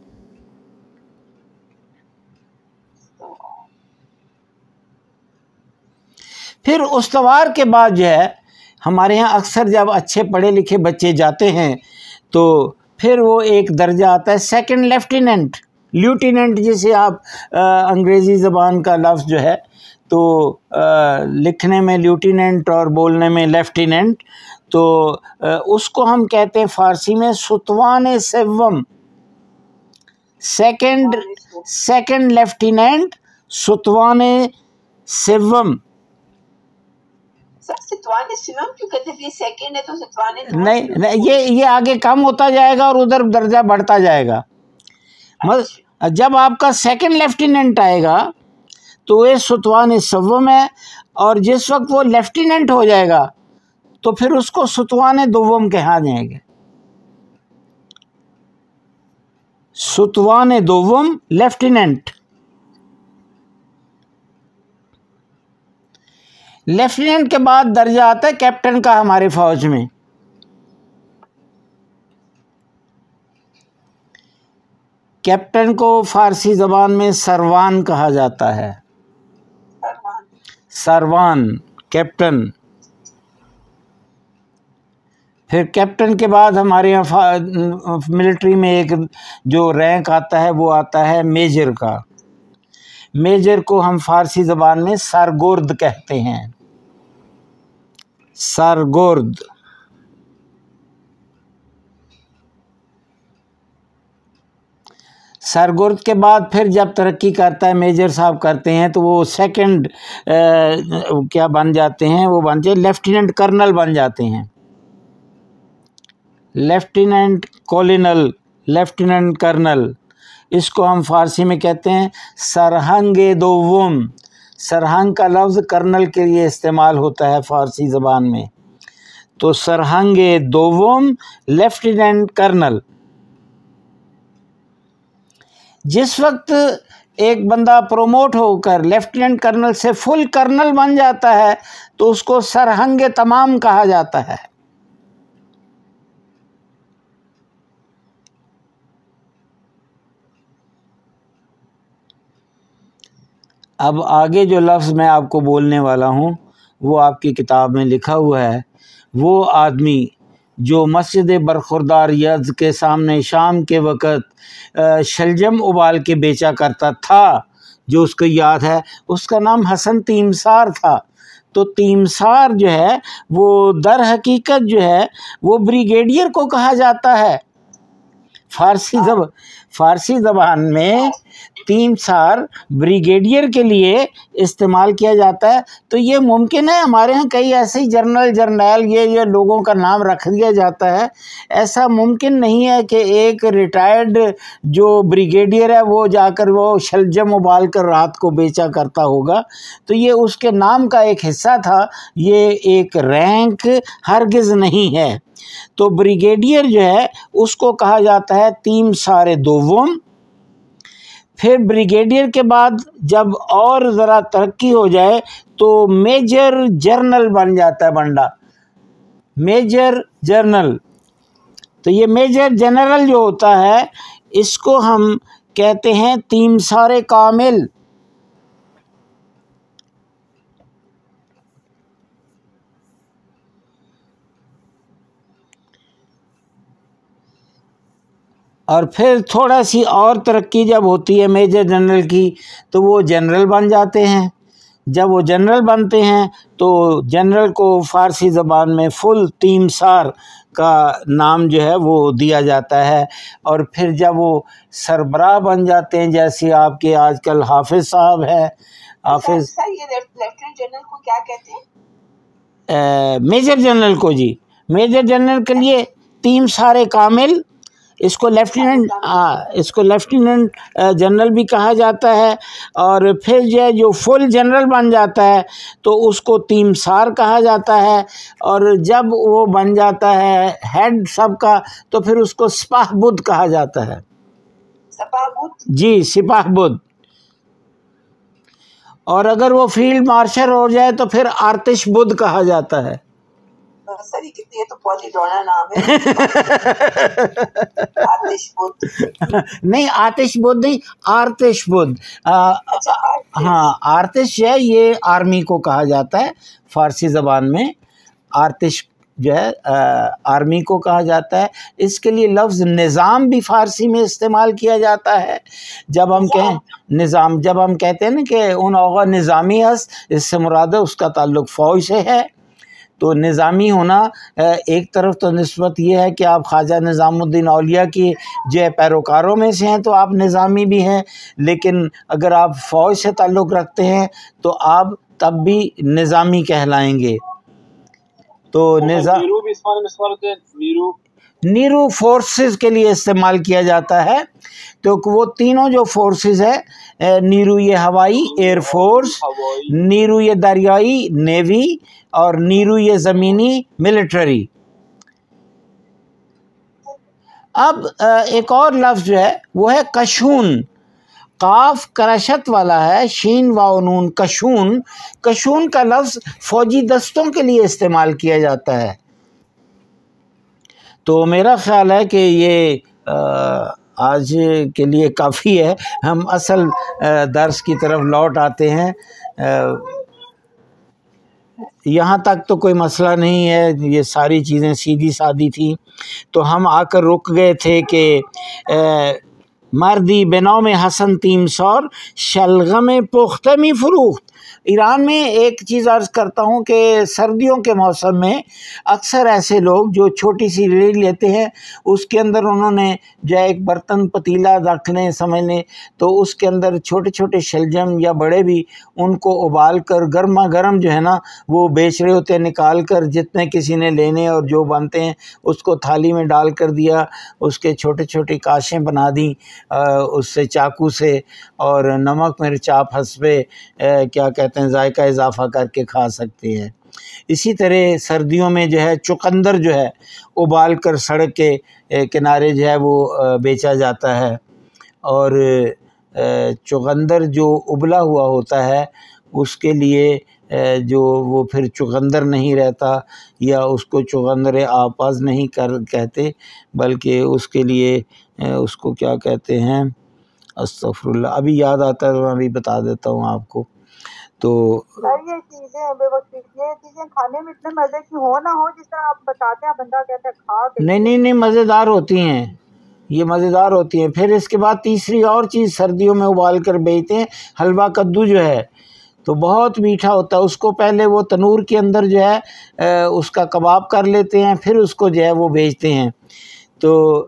फिर उस्तवार के बाद जो है हमारे यहाँ अक्सर जब अच्छे पढ़े लिखे बच्चे जाते हैं तो फिर वो एक दर्जा आता है सेकंड लेफ्टिनेंट, ल्यूटिनेंट जिसे आप अंग्रेज़ी ज़बान का लफ्ज़ जो है तो आ, लिखने में ल्यूटिनेंट और बोलने में लेफ्टिनेंट, तो आ, उसको हम कहते हैं फ़ारसी में सुतवान सेवम, सेकंड सेकंड लेफ्टिनेंट सुतवान सेवम। क्यों कहते हैं? ये सेकंड है तो सतवाने नहीं, नहीं ये ये आगे कम होता जाएगा और उधर दर्जा बढ़ता जाएगा। मतलब जब आपका सेकंड लेफ्टिनेंट आएगा तो ये सुतवान सव्वम है, और जिस वक्त वो लेफ्टिनेंट हो जाएगा तो फिर उसको सुतवान दोवम कहा जाएगा। सुतवान दोवम लेफ्टिनेंट। लेफ्टिनेंट के बाद दर्जा आता है कैप्टन का हमारे फौज में। कैप्टन को फारसी ज़बान में सरवान कहा जाता है। सरवान कैप्टन। फिर कैप्टन के बाद हमारे यहाँ मिलिट्री में एक जो रैंक आता है वो आता है मेजर का। मेजर को हम फारसी ज़बान में सरगोर्द कहते हैं। सरगोर्द। सरगोर्द के बाद फिर जब तरक्की करता है मेजर साहब करते हैं तो वो सेकंड क्या बन जाते हैं, वो बन जाते लेफ्टिनेंट कर्नल बन जाते हैं। लेफ्टिनेंट कॉलिनल, लेफ्टिनेंट कर्नल, इसको हम फारसी में कहते हैं सरहंगे दोवम। सरहंग का लफ्ज़ कर्नल के लिए इस्तेमाल होता है फ़ारसी ज़बान में। तो सरहंगे दोवम लेफ्टिनेंट कर्नल। जिस वक्त एक बंदा प्रोमोट होकर लेफ्टिनेंट कर्नल से फुल कर्नल बन जाता है तो उसको सरहंगे तमाम कहा जाता है। अब आगे जो लफ्ज़ मैं आपको बोलने वाला हूँ वो आपकी किताब में लिखा हुआ है। वो आदमी जो मस्जिद बरखुरदार यज़ के सामने शाम के वक़्त शलजम उबाल के बेचा करता था, जो उसको याद है, उसका नाम हसन तीमसार था। तो तीमसार जो है वो दर हकीकत जो है वो ब्रिगेडियर को कहा जाता है। فارسی زب فارسی زبان میں تیم سار بریگیڈیئر کے لیے استعمال کیا جاتا ہے. تو یہ ممکن ہے ہمارے ہاں کئی ایسے ہی جنرل جرنیل یہ یہ لوگوں کا نام رکھ دیا جاتا ہے. ایسا ممکن نہیں ہے کہ ایک ریٹائرڈ جو بریگیڈیئر ہے وہ جا کر وہ شلجم ابال کر رات کو بیچا کرتا ہوگا. تو یہ اس کے نام کا ایک حصہ تھا، یہ ایک رینک ہرگز نہیں ہے. تو بریگیڈیئر جو ہے اس کو کہا جاتا ہے تیم سار دوم. پھر بریگیڈیئر کے بعد جب اور ذرا ترقی ہو جائے تو میجر جرنل بن جاتا ہے بندہ، میجر جرنل. تو یہ میجر جنرل جو ہوتا ہے اس کو ہم کہتے ہیں تیم سار کامل. اور پھر تھوڑا سی اور ترقی جب ہوتی ہے میجر جنرل کی تو وہ جنرل بن جاتے ہیں. جب وہ جنرل بنتے ہیں تو جنرل کو فارسی زبان میں فل تیم سار کا نام جو ہے وہ دیا جاتا ہے. اور پھر جب وہ سربراہ بن جاتے ہیں جیسے آپ کے آج کل حافظ صاحب ہے، حافظ سر یہ لیفٹیننٹ جنرل کو کیا کہتے ہیں؟ میجر جنرل کو جی میجر جنرل کے لیے تیم سار کامل. اس کو لیفٹیننٹ اس کو لیفٹیننٹ جنرل بھی کہا جاتا ہے. اور پھر جو ہے جو فل جنرل بن جاتا ہے تو اس کو تیم سار کہا جاتا ہے. اور جب وہ بن جاتا ہے ہیڈ سب کا تو پھر اس کو سپاہ بدھ کہا جاتا ہے. سپاہ بدھ جی سپاہ بدھ. اور اگر وہ فیلڈ مارشل ہو جائے تو پھر آرتش بدھ کہا جاتا ہے. سر یہ کتنی ہے تو پولی ڈونا نام ہے. آتش بدھ نہیں آتش بدھ نہیں آرتش بدھ. ہاں آرتش ہے یہ آرمی کو کہا جاتا ہے فارسی زبان میں. آرتش جو ہے آرمی کو کہا جاتا ہے. اس کے لیے لفظ نظام بھی فارسی میں استعمال کیا جاتا ہے. جب ہم کہیں نظام جب ہم کہتے ہیں نا کہ ان اوغا نظامی ہست، اس سے مراد ہے اس کا تعلق فوج سے ہے. تو نظامی ہونا ایک طرف تو نسبت یہ ہے کہ آپ خواجہ نظام الدین اولیاء کی جو پیروکاروں میں سے ہیں تو آپ نظامی بھی ہیں، لیکن اگر آپ فوج سے تعلق رکھتے ہیں تو آپ تب بھی نظامی کہلائیں گے. تو نظام نیرو نیرو فورسز کے لیے استعمال کیا جاتا ہے. تو وہ تینوں جو فورسز ہے، نیرو یہ ہوائی ایئر فورس، نیرو یہ دریائی نیوی، اور نیرو یہ زمینی ملٹری. اب ایک اور لفظ جو ہے وہ ہے کشون. قاف کرشت والا ہے، شین واو نون کشون. کشون کا لفظ فوجی دستوں کے لیے استعمال کیا جاتا ہے. تو میرا خیال ہے کہ یہ آج کے لیے کافی ہے. ہم اصل درس کی طرف لوٹ آتے ہیں. یہاں تک تو کوئی مسئلہ نہیں ہے، یہ ساری چیزیں سیدھی سادی تھیں. تو ہم آ کر رک گئے تھے کہ مردی بنام حسن تیم سار شلغم پختمی فروخت. ایران میں ایک چیز عرض کرتا ہوں کہ سردیوں کے موسم میں اکثر ایسے لوگ جو چھوٹی سی ریل لیتے ہیں، اس کے اندر انہوں نے جو ایک برتن پتیلا رکھ لیں سمجھ لیں، تو اس کے اندر چھوٹے چھوٹے شلجم یا بڑے بھی ان کو ابال کر گرما گرم جو ہے نا وہ بیچ رہے ہوتے ہیں. نکال کر جتنے کسی نے لینے اور جو بنتے ہیں اس کو تھالی میں ڈال کر دیا، اس کے چھوٹے چھوٹی کاشیں بنا دیں اس سے چاقو سے، اور نمک مرچ آپ حسب کیا کہتے ہیں ذائقہ اضافہ کر کے کھا سکتے ہیں. اسی طرح سردیوں میں جو ہے چقندر جو ہے ابال کر سڑک کے کنارے جو ہے وہ بیچا جاتا ہے. اور چقندر جو ابلا ہوا ہوتا ہے اس کے لیے جو وہ پھر چقندر نہیں رہتا، یا اس کو چقندر آپاز نہیں کر کہتے، بلکہ اس کے لیے اس کو کیا کہتے ہیں، استغفر اللہ ابھی یاد آتا ہے تو میں ابھی بتا دیتا ہوں آپ کو. تو سر یہ چیزیں بے وقت یہ چیزیں کھانے میں اتنے مزے کی ہو نہ ہو جس طرح آپ بتاتے ہیں، بندہ کہتا ہے کھا کے نہیں نہیں نہیں مزیدار ہوتی ہیں، یہ مزیدار ہوتی ہیں. پھر اس کے بعد تیسری اور چیز سردیوں میں ابال کر بیچتے ہیں، حلوہ کدو جو ہے تو بہت میٹھا ہوتا ہے. اس کو پہلے وہ تنور کے اندر جو ہے اس کا کباب کر لیتے ہیں، پھر اس کو جو ہے وہ بیچتے ہیں. تو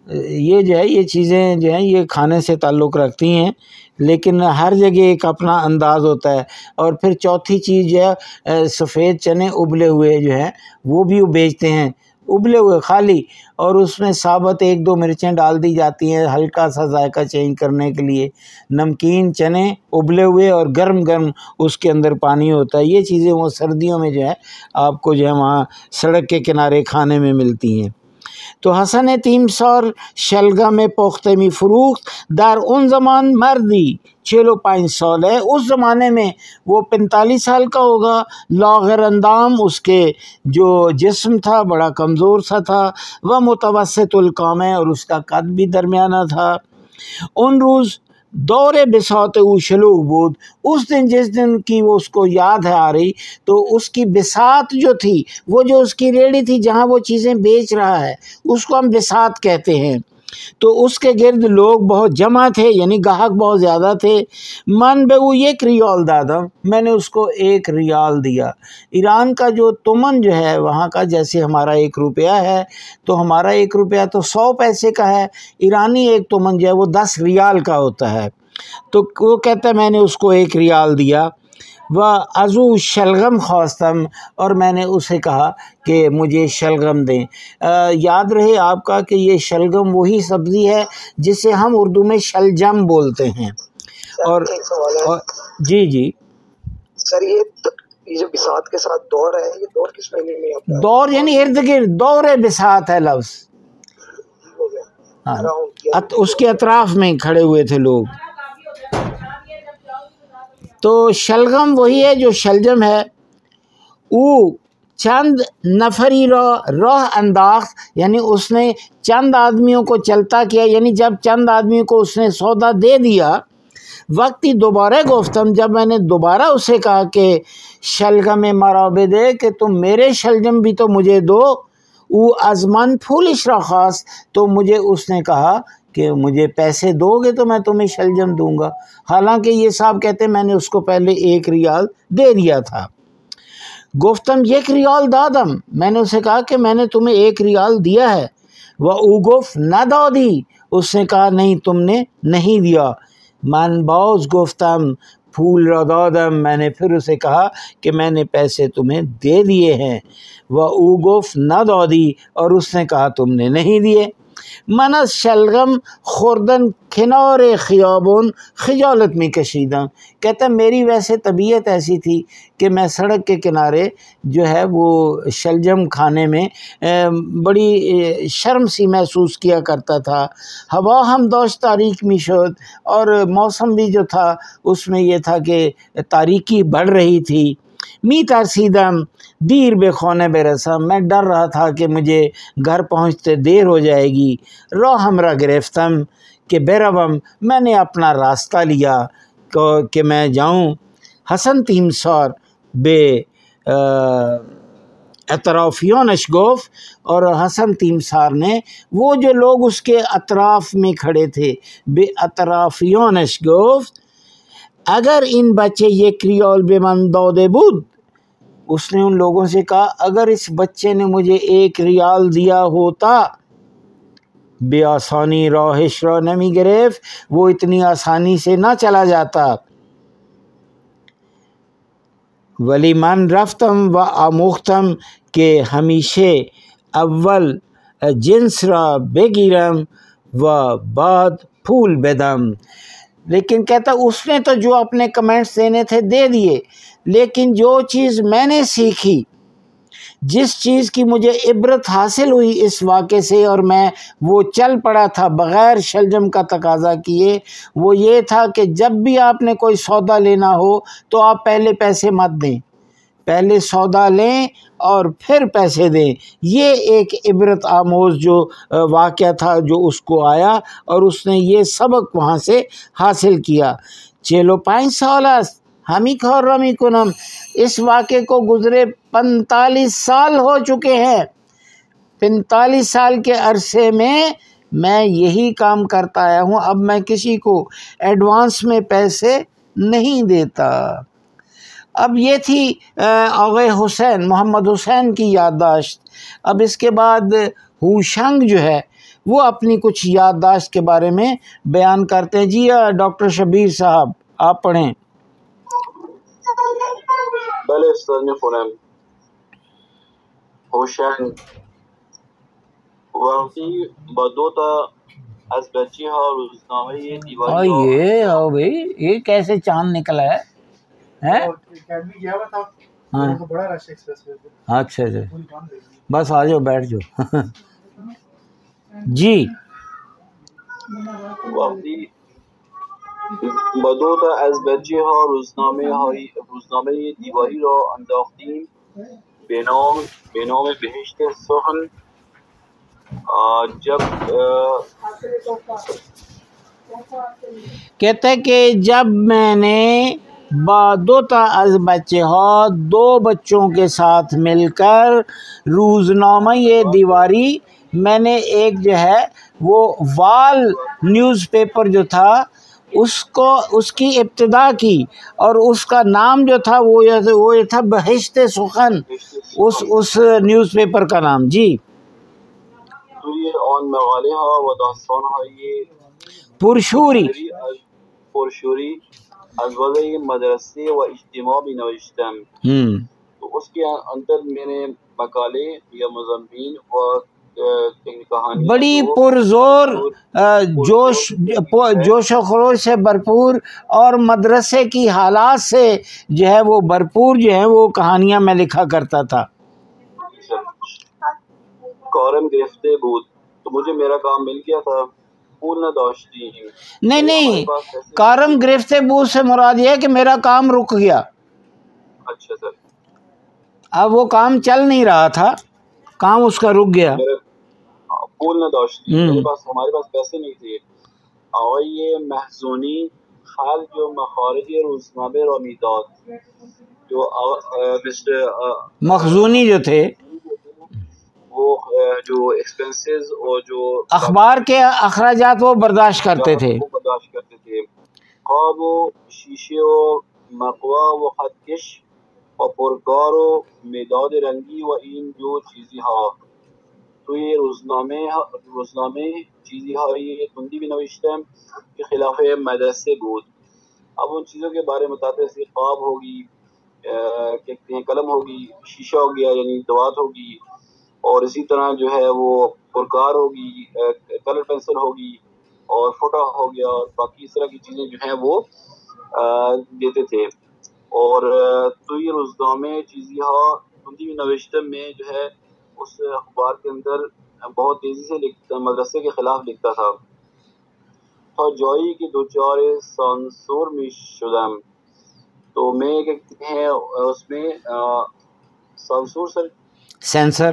یہ جو ہے یہ چیزیں جو ہیں یہ کھانے سے تعلق رکھتی ہیں، لیکن ہر جگہ ایک اپنا انداز ہوتا ہے۔ اور پھر چوتھی چیز جو ہے سفید چنے ابلے ہوئے جو ہیں وہ بھی بیچتے ہیں، ابلے ہوئے خالی، اور اس میں ثابت ایک دو مرچیں ڈال دی جاتی ہیں ہلکا سا ذائقہ چینج کرنے کے لیے۔ نمکین چنے ابلے ہوئے اور گرم گرم اس کے اندر پانی ہوتا ہے۔ یہ چیزیں وہ سردیوں میں جو ہے آپ کو جو ہے وہاں سڑک کے کنارے کھانے میں ملتی ہیں۔ تو حسن تیمسار شلگم پخته می فروخت در اون زمان مردی چهل و پنج ساله، اس زمانے میں وہ پینتالیس سال کا ہوگا، لاغر اندام، اس کے جو جسم تھا بڑا کمزور سا تھا، وہ متوسط القامہ، اور اس کا قد بھی درمیانہ تھا۔ ان روز دور بساط او شلوغ بود، اس دن جس دن کی وہ اس کو یاد ہے آ رہی، تو اس کی بساط جو تھی، وہ جو اس کی ریڑھی تھی جہاں وہ چیزیں بیچ رہا ہے اس کو ہم بساط کہتے ہیں، تو اس کے گرد لوگ بہت جمع تھے، یعنی گاہک بہت زیادہ تھے۔ من بے وہ ایک ریال دادا، میں نے اس کو ایک ریال دیا۔ ایران کا جو تمن جو ہے وہاں کا، جیسے ہمارا ایک روپیہ ہے تو ہمارا ایک روپیہ تو سو پیسے کا ہے، ایرانی ایک تمن جو ہے وہ دس ریال کا ہوتا ہے، تو وہ کہتا ہے میں نے اس کو ایک ریال دیا۔ و ازو شلغم خواستم، اور میں نے اسے کہا کہ مجھے شلغم دیں۔ یاد رہے آپ کا کہ یہ شلغم وہی سبزی ہے جسے ہم اردو میں شلجم بولتے ہیں۔ اور, اور جی جی سر یہ یہ جو بساط کے ساتھ دور ہے، یہ دور کس معنی میں آتا ہے؟ دور یعنی ارد گرد، دور بساط ہے لفظ، ہاں اس کے اطراف میں کھڑے ہوئے تھے لوگ۔ تو شلغم وہی ہے جو شلجم ہے۔ او چند نفری راہ راہ انداخت، یعنی اس نے چند آدمیوں کو چلتا کیا، یعنی جب چند آدمیوں کو اس نے سودا دے دیا۔ وقتی دوبارہ گفتم، جب میں نے دوبارہ اسے کہا کہ شلغم مرا بدے، کہ تم میرے شلجم بھی تو مجھے دو، او از من پھولش را خواست، تو مجھے اس نے کہا کہ مجھے پیسے دو گے تو میں تمہیں شلجم دوں گا، حالانکہ یہ صاحب کہتے ہیں میں نے اس کو پہلے ایک ریال دے دیا تھا۔ گفتم یک ریال دادم، میں نے اسے کہا کہ میں نے تمہیں ایک ریال دیا ہے۔ وہ او گفت نہ دادی، اس نے کہا نہیں تم نے نہیں دیا۔ من باز گفتم پھول را دادم، میں نے پھر اسے کہا کہ میں نے پیسے تمہیں دے دیے ہیں۔ وہ او گفت نہ دادی، اور اس نے کہا تم نے نہیں دیے۔ من از شلغم خوردن کنار خیابون خجالت میں کشیدم، کہتا میری ویسے طبیعت ایسی تھی کہ میں سڑک کے کنارے جو ہے وہ شلجم کھانے میں بڑی شرم سی محسوس کیا کرتا تھا۔ ہوا ہم دوش تاریک می شد، اور موسم بھی جو تھا اس میں یہ تھا کہ تاریکی بڑھ رہی تھی۔ می ترسیدم دیر بے خونے بے رسم، میں ڈر رہا تھا کہ مجھے گھر پہنچتے دیر ہو جائے گی۔ راہ ہمرا گرفتم کہ بروم، میں نے اپنا راستہ لیا کہ میں جاؤں۔ حسن تیمسار بے اطرافیونش گفت، اور حسن تیمسار نے وہ جو لوگ اس کے اطراف میں کھڑے تھے، بے اطرافیونش گفت اگر ان بچے یہ کریول بے من داده بود، اس نے ان لوگوں سے کہا اگر اس بچے نے مجھے ایک ریال دیا ہوتا، بے آسانی راہش را نمی گرفت، وہ اتنی آسانی سے نہ چلا جاتا۔ ولی من رفتم و آموختم کہ ہمیشہ اول جنس را بگیرم و بعد پھول بدم، لیکن کہتا اس نے تو جو اپنے کمنٹس دینے تھے دے دیے، لیکن جو چیز میں نے سیکھی، جس چیز کی مجھے عبرت حاصل ہوئی اس واقعے سے، اور میں وہ چل پڑا تھا بغیر شلجم کا تقاضا کیے، وہ یہ تھا کہ جب بھی آپ نے کوئی سودا لینا ہو تو آپ پہلے پیسے مت دیں، پہلے سودا لیں اور پھر پیسے دیں۔ یہ ایک عبرت آموز جو واقعہ تھا جو اس کو آیا، اور اس نے یہ سبق وہاں سے حاصل کیا۔ چلو پانچ سال است ہمی کار را می کنم، اس واقعے کو گزرے پینتالیس سال ہو چکے ہیں، پینتالیس سال کے عرصے میں میں یہی کام کرتا آیا ہوں، اب میں کسی کو ایڈوانس میں پیسے نہیں دیتا۔ اب یہ تھی آغا حسین محمد حسین کی یادداشت۔ اب اس کے بعد ہوشنگ جو ہے وہ اپنی کچھ یادداشت کے بارے میں بیان کرتے ہیں. جی ڈاکٹر شبیر صاحب آپ پڑھیں. بله استاد میخونم. هوشنگ وقتی با دو تا از بچه ها روزنامه دیواری را آئیے آؤ بھائی یہ کیسے چاند نکلا ہے ہیں؟ ہاں اچھا اچھا بس آ جاؤ بیٹھ جاؤ. جی وقتی با دو تا از بچه ها روزنامه های روزنامه دیواری را انداختیم به نام به نام بهشت سخن. جب کہتے ہیں کہ جب میں نے با دو تا از بچے ہا دو بچوں کے ساتھ مل کر روزنامہ یہ دیواری میں نے ایک جو ہے وہ وال نیوز پیپر جو تھا اس کو اس کی ابتدا کی اور اس کا نام جو تھا وہ وہ یہ تھا بہشت سخن اس اس نیوز پیپر کا نام. جی توی آن مقاله ها و داستان های پرشوری پرشوری از وضع مدرسه و اجتماع می نوشتم. تو اس کے اندر میں نے مقالے یا مضامین اور کہانی بڑی پرزور جوش جوش و خروش سے بھرپور اور مدرسے کی حالات سے جو ہے وہ بھرپور جو ہے وہ کہانیاں میں لکھا کرتا تھا. کارم گرفته بود تو مجھے میرا کام مل گیا تھا. پول نہ داشتی نہیں نہیں کارم گرفتے بود سے مراد یہ ہے کہ میرا کام رک گیا. اچھا سر اب وہ کام چل نہیں رہا تھا کام اس کا رک گیا. پول نہ داشتی میرے پاس ہمارے پاس پیسے نہیں تھے. آقای محزونی خال جو مخارج روزنامه را میداد جو مسٹر مخزونی جو تھے وہ جو ایکسپنسز اور جو اخبار کے اخراجات وہ برداشت کرتے تھے وہ برداشت کرتے تھے. خواب و شیشه و مقوا و خطکش و پرکار و مداد رنگی و این جو چیزی ها توی روزنامه روزنامه چیزی های تندی بھی نوشتم که خلاف مدرسه بود. اب ان چیزوں کے بارے میں بتاتے ہیں خواب ہوگی کہتے ہیں قلم ہوگی شیشہ ہو گیا یعنی دوات ہوگی اور اسی طرح جو ہے وہ پرکار ہوگی کلر پینسل ہوگی اور فوٹو ہو گیا اور باقی اس طرح کی چیزیں جو ہیں وہ دیتے تھے. اور تو یہ روزنامے چیزی ہا تندی بھی نوشتم میں جو ہے اس اخبار کے اندر بہت تیزی سے لکھتا مدرسے کے خلاف لکھتا تھا. تا جایی که دوچار سانسور می شدم تو میں کہتے ہیں اس میں سانسور سر سینسر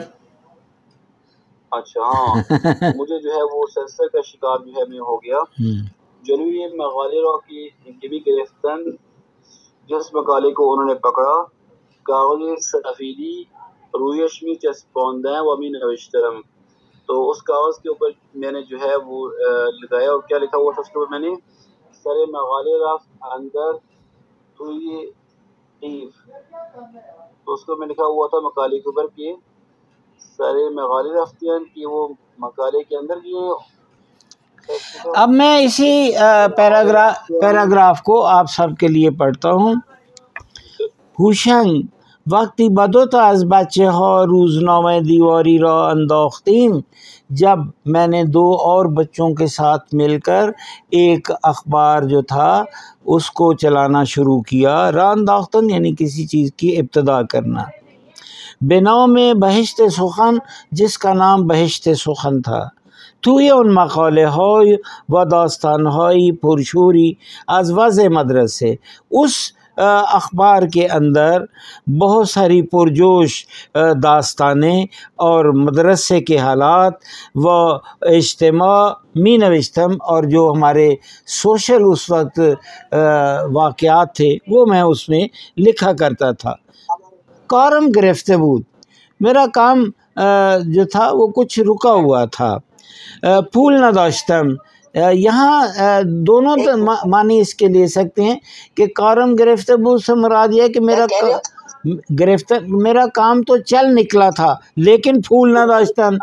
اچھا ہاں مجھے جو ہے وہ سینسر کا شکار جو ہے میں ہو گیا. جنوبی مقالے را کی بھی گرفتن جس مقالے کو انہوں نے پکڑا کاغذ سفیدی رویش می چسپاندن و می نوشتم. تو اس کاغذ کے اوپر میں نے جو ہے وہ لگایا اور کیا لکھا ہوا تھا اس کے اوپر میں نے سر مقالے رفت اندر توی قیف تو اس کو میں لکھا ہوا تھا مقالے کے اوپر کہ سر مقالے رفتیان کہ وہ مقالے کے اندر یہ. اب میں اسی پیراگراف پیراگراف کو آپ سب کے لیے پڑھتا ہوں. ہوشنگ وقتی بدوتا از بچه ها روزنامه دیواری را انداختیم جب میں نے دو اور بچوں کے ساتھ مل کر ایک اخبار جو تھا اس کو چلانا شروع کیا. را انداختن یعنی کسی چیز کی ابتدا کرنا. بنام بہشت سخن جس کا نام بہشت سخن تھا. توی اون مقاله های و داستان های پرشوری از وضع مدرسه اس اخبار کے اندر بہت ساری پرجوش داستانیں اور مدرسے کے حالات و اجتماع می نوشتم اور جو ہمارے سوشل اس وقت واقعات تھے وہ میں اس میں لکھا کرتا تھا. کارم گرفته بود میرا کام جو تھا وہ کچھ رکا ہوا تھا. پول نداشتم یہاں دونوں معنی اس کے لے سکتے ہیں کہ کارم گرفته بود سے مراد یہ ہے کہ میرا گرفتار میرا کام تو چل نکلا تھا لیکن پھول نہ داشتن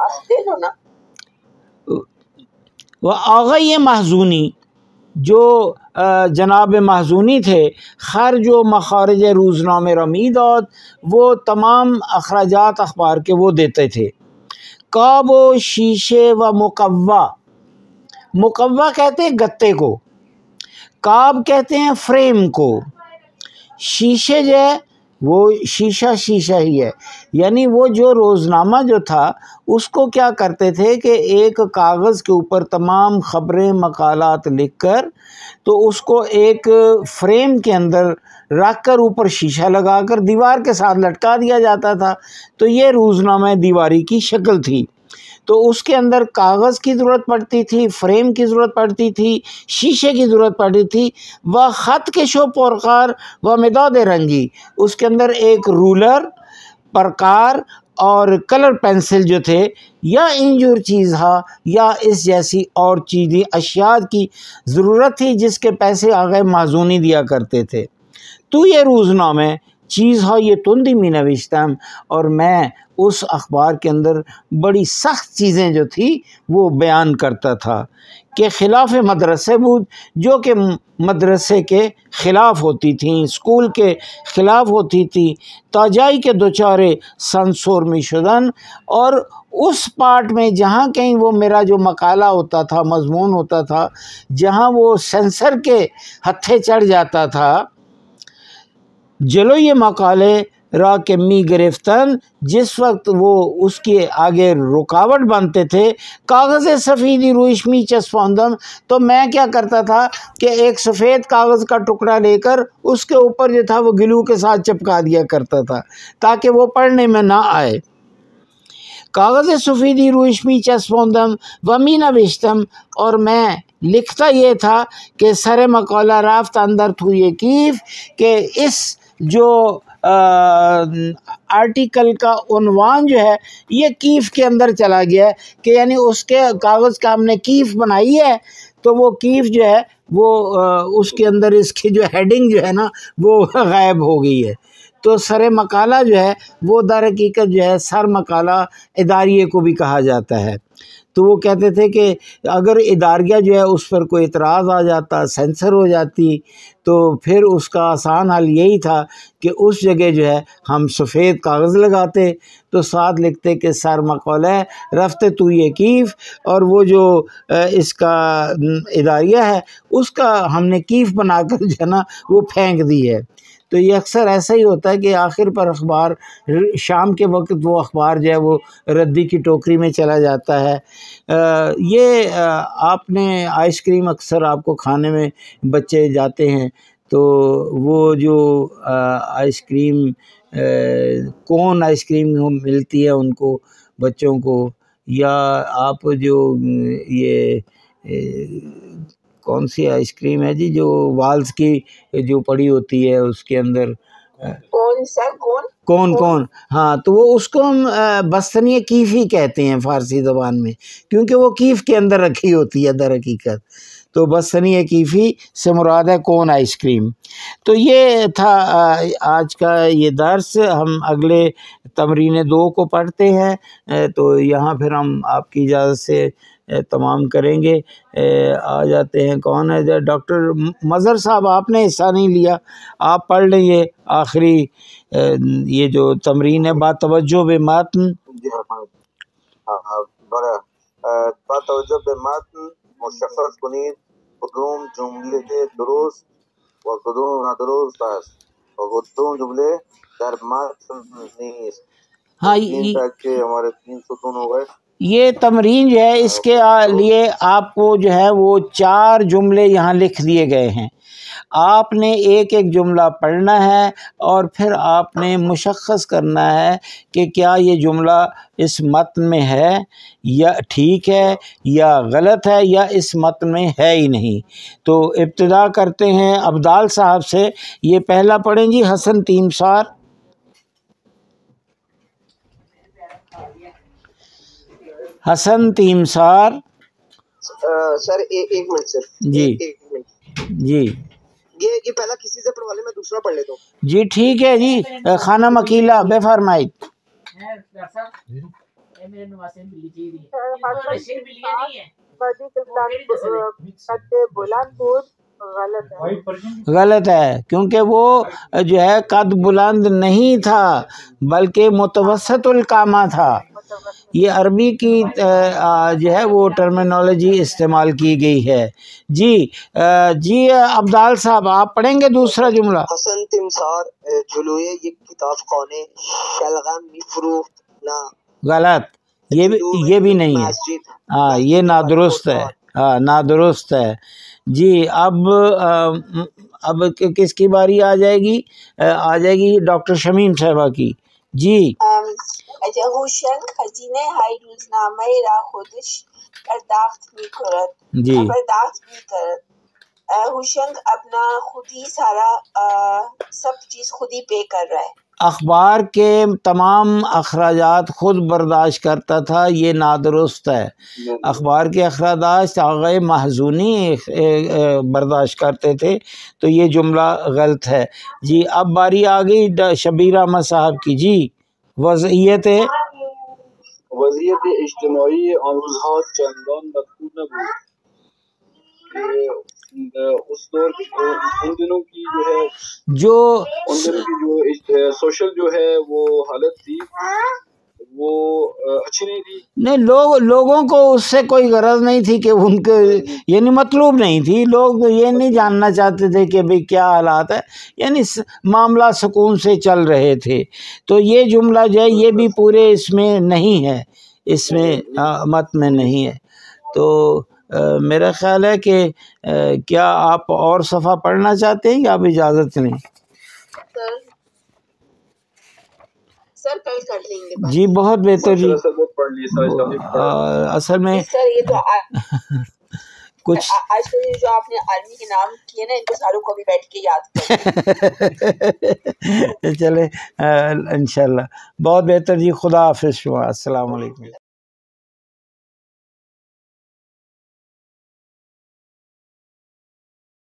وہ آغای محزونی جو جناب محزونی تھے خرج و مخارج روزنامے رمی داد وہ تمام اخراجات اخبار کے وہ دیتے تھے. کاب و شیشے و مقوا، مقوا کہتے ہیں گتے کو، کاب کہتے ہیں فریم کو، شیشے جو ہے وہ شیشہ شیشہ ہی ہے. یعنی وہ جو روزنامہ جو تھا اس کو کیا کرتے تھے کہ ایک کاغذ کے اوپر تمام خبریں مقالات لکھ کر تو اس کو ایک فریم کے اندر رکھ کر اوپر شیشہ لگا کر دیوار کے ساتھ لٹکا دیا جاتا تھا. تو یہ روزنامہ دیواری کی شکل تھی. تو اس کے اندر کاغذ کی ضرورت پڑتی تھی، فریم کی ضرورت پڑتی تھی، شیشے کی ضرورت پڑتی تھی. وہ خط کش و پرکار و مداد رنگی، اس کے اندر ایک رولر، پرکار اور کلر پینسل جو تھے یا انجور چیز ہا یا اس جیسی اور چیزیں اشیاء کی ضرورت تھی جس کے پیسے آغای محزونی دیا کرتے تھے. تو یہ روزنامے چیز ہا یہ تندی میں نوشتم، اور میں اس اخبار کے اندر بڑی سخت چیزیں جو تھی وہ بیان کرتا تھا کہ خلاف مدرسے بود، جو کہ مدرسے کے خلاف ہوتی تھیں، اسکول کے خلاف ہوتی تھی. تاجائی کے دوچارے سنسور میں شدن، اور اس پارٹ میں جہاں کہیں وہ میرا جو مقالہ ہوتا تھا، مضمون ہوتا تھا، جہاں وہ سینسر کے ہتھے چڑھ جاتا تھا، جلو یہ مقالے را کے می گرفتن، جس وقت وہ اس کے آگے رکاوٹ بنتے تھے، کاغذ سفیدی رویش می چسپاندم، تو میں کیا کرتا تھا کہ ایک سفید کاغذ کا ٹکڑا لے کر اس کے اوپر جو تھا وہ گلو کے ساتھ چپکا دیا کرتا تھا تاکہ وہ پڑھنے میں نہ آئے. کاغذ سفیدی رویش می چسپاندم و می نوشتم، اور میں لکھتا یہ تھا کہ سر مقالہ رافت اندر تو یہ کیف، کہ اس جو آرٹیکل کا عنوان جو ہے یہ کیف کے اندر چلا گیا ہے، کہ یعنی اس کے کاغذ کا ہم نے کیف بنائی ہے تو وہ کیف جو ہے وہ اس کے اندر اس کی جو ہیڈنگ جو ہے نا وہ غائب ہو گئی ہے. تو سر مقالہ جو ہے وہ در حقیقت جو ہے سر مقالہ اداریے کو بھی کہا جاتا ہے. تو وہ کہتے تھے کہ اگر اداریہ جو ہے اس پر کوئی اعتراض آ جاتا، سینسر ہو جاتی، تو پھر اس کا آسان حل یہی تھا کہ اس جگہ جو ہے ہم سفید کاغذ لگاتے تو ساتھ لکھتے کہ سر مقالہ رفتے تو یہ کیف، اور وہ جو اس کا اداریہ ہے اس کا ہم نے کیف بنا کر جو ہے نا وہ پھینک دی ہے. تو یہ اکثر ایسا ہی ہوتا ہے کہ آخر پر اخبار شام کے وقت وہ اخبار جو ہے وہ ردی کی ٹوکری میں چلا جاتا ہے. یہ آپ نے آئس کریم اکثر آپ کو کھانے میں بچے جاتے ہیں تو وہ جو آئس کریم کون آئس کریم ملتی ہے ان کو بچوں کو، یا آپ جو یہ کون سی آئس کریم ہے جی جو والز کی جو پڑی ہوتی ہے اس کے اندر کون سا کون کون کون ہاں، تو وہ اس کو ہم بستنی کیف ہی کہتے ہیں فارسی زبان میں، کیونکہ وہ کیف کے اندر رکھی ہوتی ہے در حقیقت. تو بستنی کیفی سے مراد ہے کون آئس کریم. تو یہ تھا آج کا یہ درس. ہم اگلے تمرین دو کو پڑھتے ہیں، تو یہاں پھر ہم آپ کی اجازت سے تمام کریں گے. آ جاتے ہیں کون ہے ڈاکٹر مظہر صاحب، آپ نے حصہ نہیں لیا، آپ پڑھ لیں یہ آخری یہ جو تمرین ہے با توجہ بے متن. با توجہ بے متن مشخص کنید کدوم جمله درست و کدوم نادرست است و کدوم جمله در متن نیست. ہاں تین تک کے ہمارے تین ستون ہو گئے. یہ تمرین جو ہے اس کے لیے آپ کو جو ہے وہ چار جملے یہاں لکھ دیے گئے ہیں. آپ نے ایک ایک جملہ پڑھنا ہے اور پھر آپ نے مشخص کرنا ہے کہ کیا یہ جملہ اس متن میں ہے یا ٹھیک ہے یا غلط ہے یا اس متن میں ہے ہی نہیں. تو ابتدا کرتے ہیں عبدال صاحب سے. یہ پہلا پڑھیں جی حسن تیمسار. حسن تیمسار سر ایک منٹ سر جی جی یہ یہ پہلا کسی سے پڑھوا لے، میں دوسرا پڑھ لیتا ہوں. جی ٹھیک ہے جی. خانم عقیلہ بے فرمائید. غلط ہے، کیونکہ وہ جو ہے قد بلند نہیں تھا بلکہ متوسط القامہ تھا. یہ عربی کی جو ہے وہ ٹرمینالوجی استعمال کی گئی ہے. جی جی عبدال صاحب آپ پڑھیں گے دوسرا جملہ. حسن تمسار جلوئے یہ کتاب قونے شلغم مفروخت نہ. غلط، یہ بھی یہ بھی نہیں ہے. ہاں یہ نادرست ہے. ہاں نادرست ہے. جی اب اب کس کی باری آ جائے گی؟ آ جائے گی ڈاکٹر شمیم صاحبہ کی. جی هوشنگ خزینه های روزنامه را خودش پرداخت می‌کند. جی پرداخت می‌کند. ہوشنگ اپنا خود ہی سارا سب چیز خود ہی پے کر رہا ہے. اخبار کے تمام اخراجات خود برداشت کرتا تھا، یہ نادرست ہے. اخبار کے اخراجات آغا محزونی برداشت کرتے تھے، تو یہ جملہ غلط ہے. جی اب باری آ گئی شبیر احمد صاحب کی. جی وضعیت وضعیت اجتماعی آن روزها چندان مطلوب نبود کہ اس دور ان دنوں کی جو ہے جو ان دنوں کی جو سوشل جو ہے وہ حالت تھی وہ اچھی نہیں تھی. نہیں، لوگ لوگوں کو اس سے کوئی غرض نہیں تھی کہ ان کے یعنی مطلوب نہیں تھی. لوگ یہ نہیں جاننا چاہتے تھے کہ بھئی کیا حالات ہے، یعنی معاملہ سکون سے چل رہے تھے. تو یہ جملہ جو ہے یہ بھی پورے اس میں نہیں ہے، اس میں مت میں نہیں ہے. تو میرا خیال ہے کہ کیا آپ اور صفحہ پڑھنا چاہتے ہیں یا آپ اجازت لیں؟ سر کل کر لیں گے. جی بہت بہتر جی. اصل میں سر یہ تو کچھ آج کل جو آپ نے آرمی کے نام کیے نا، ان کو ساروں کو بھی بیٹھ کے یاد کریں. چلے انشاءاللہ. بہت بہتر جی. خدا حافظ. السلام علیکم.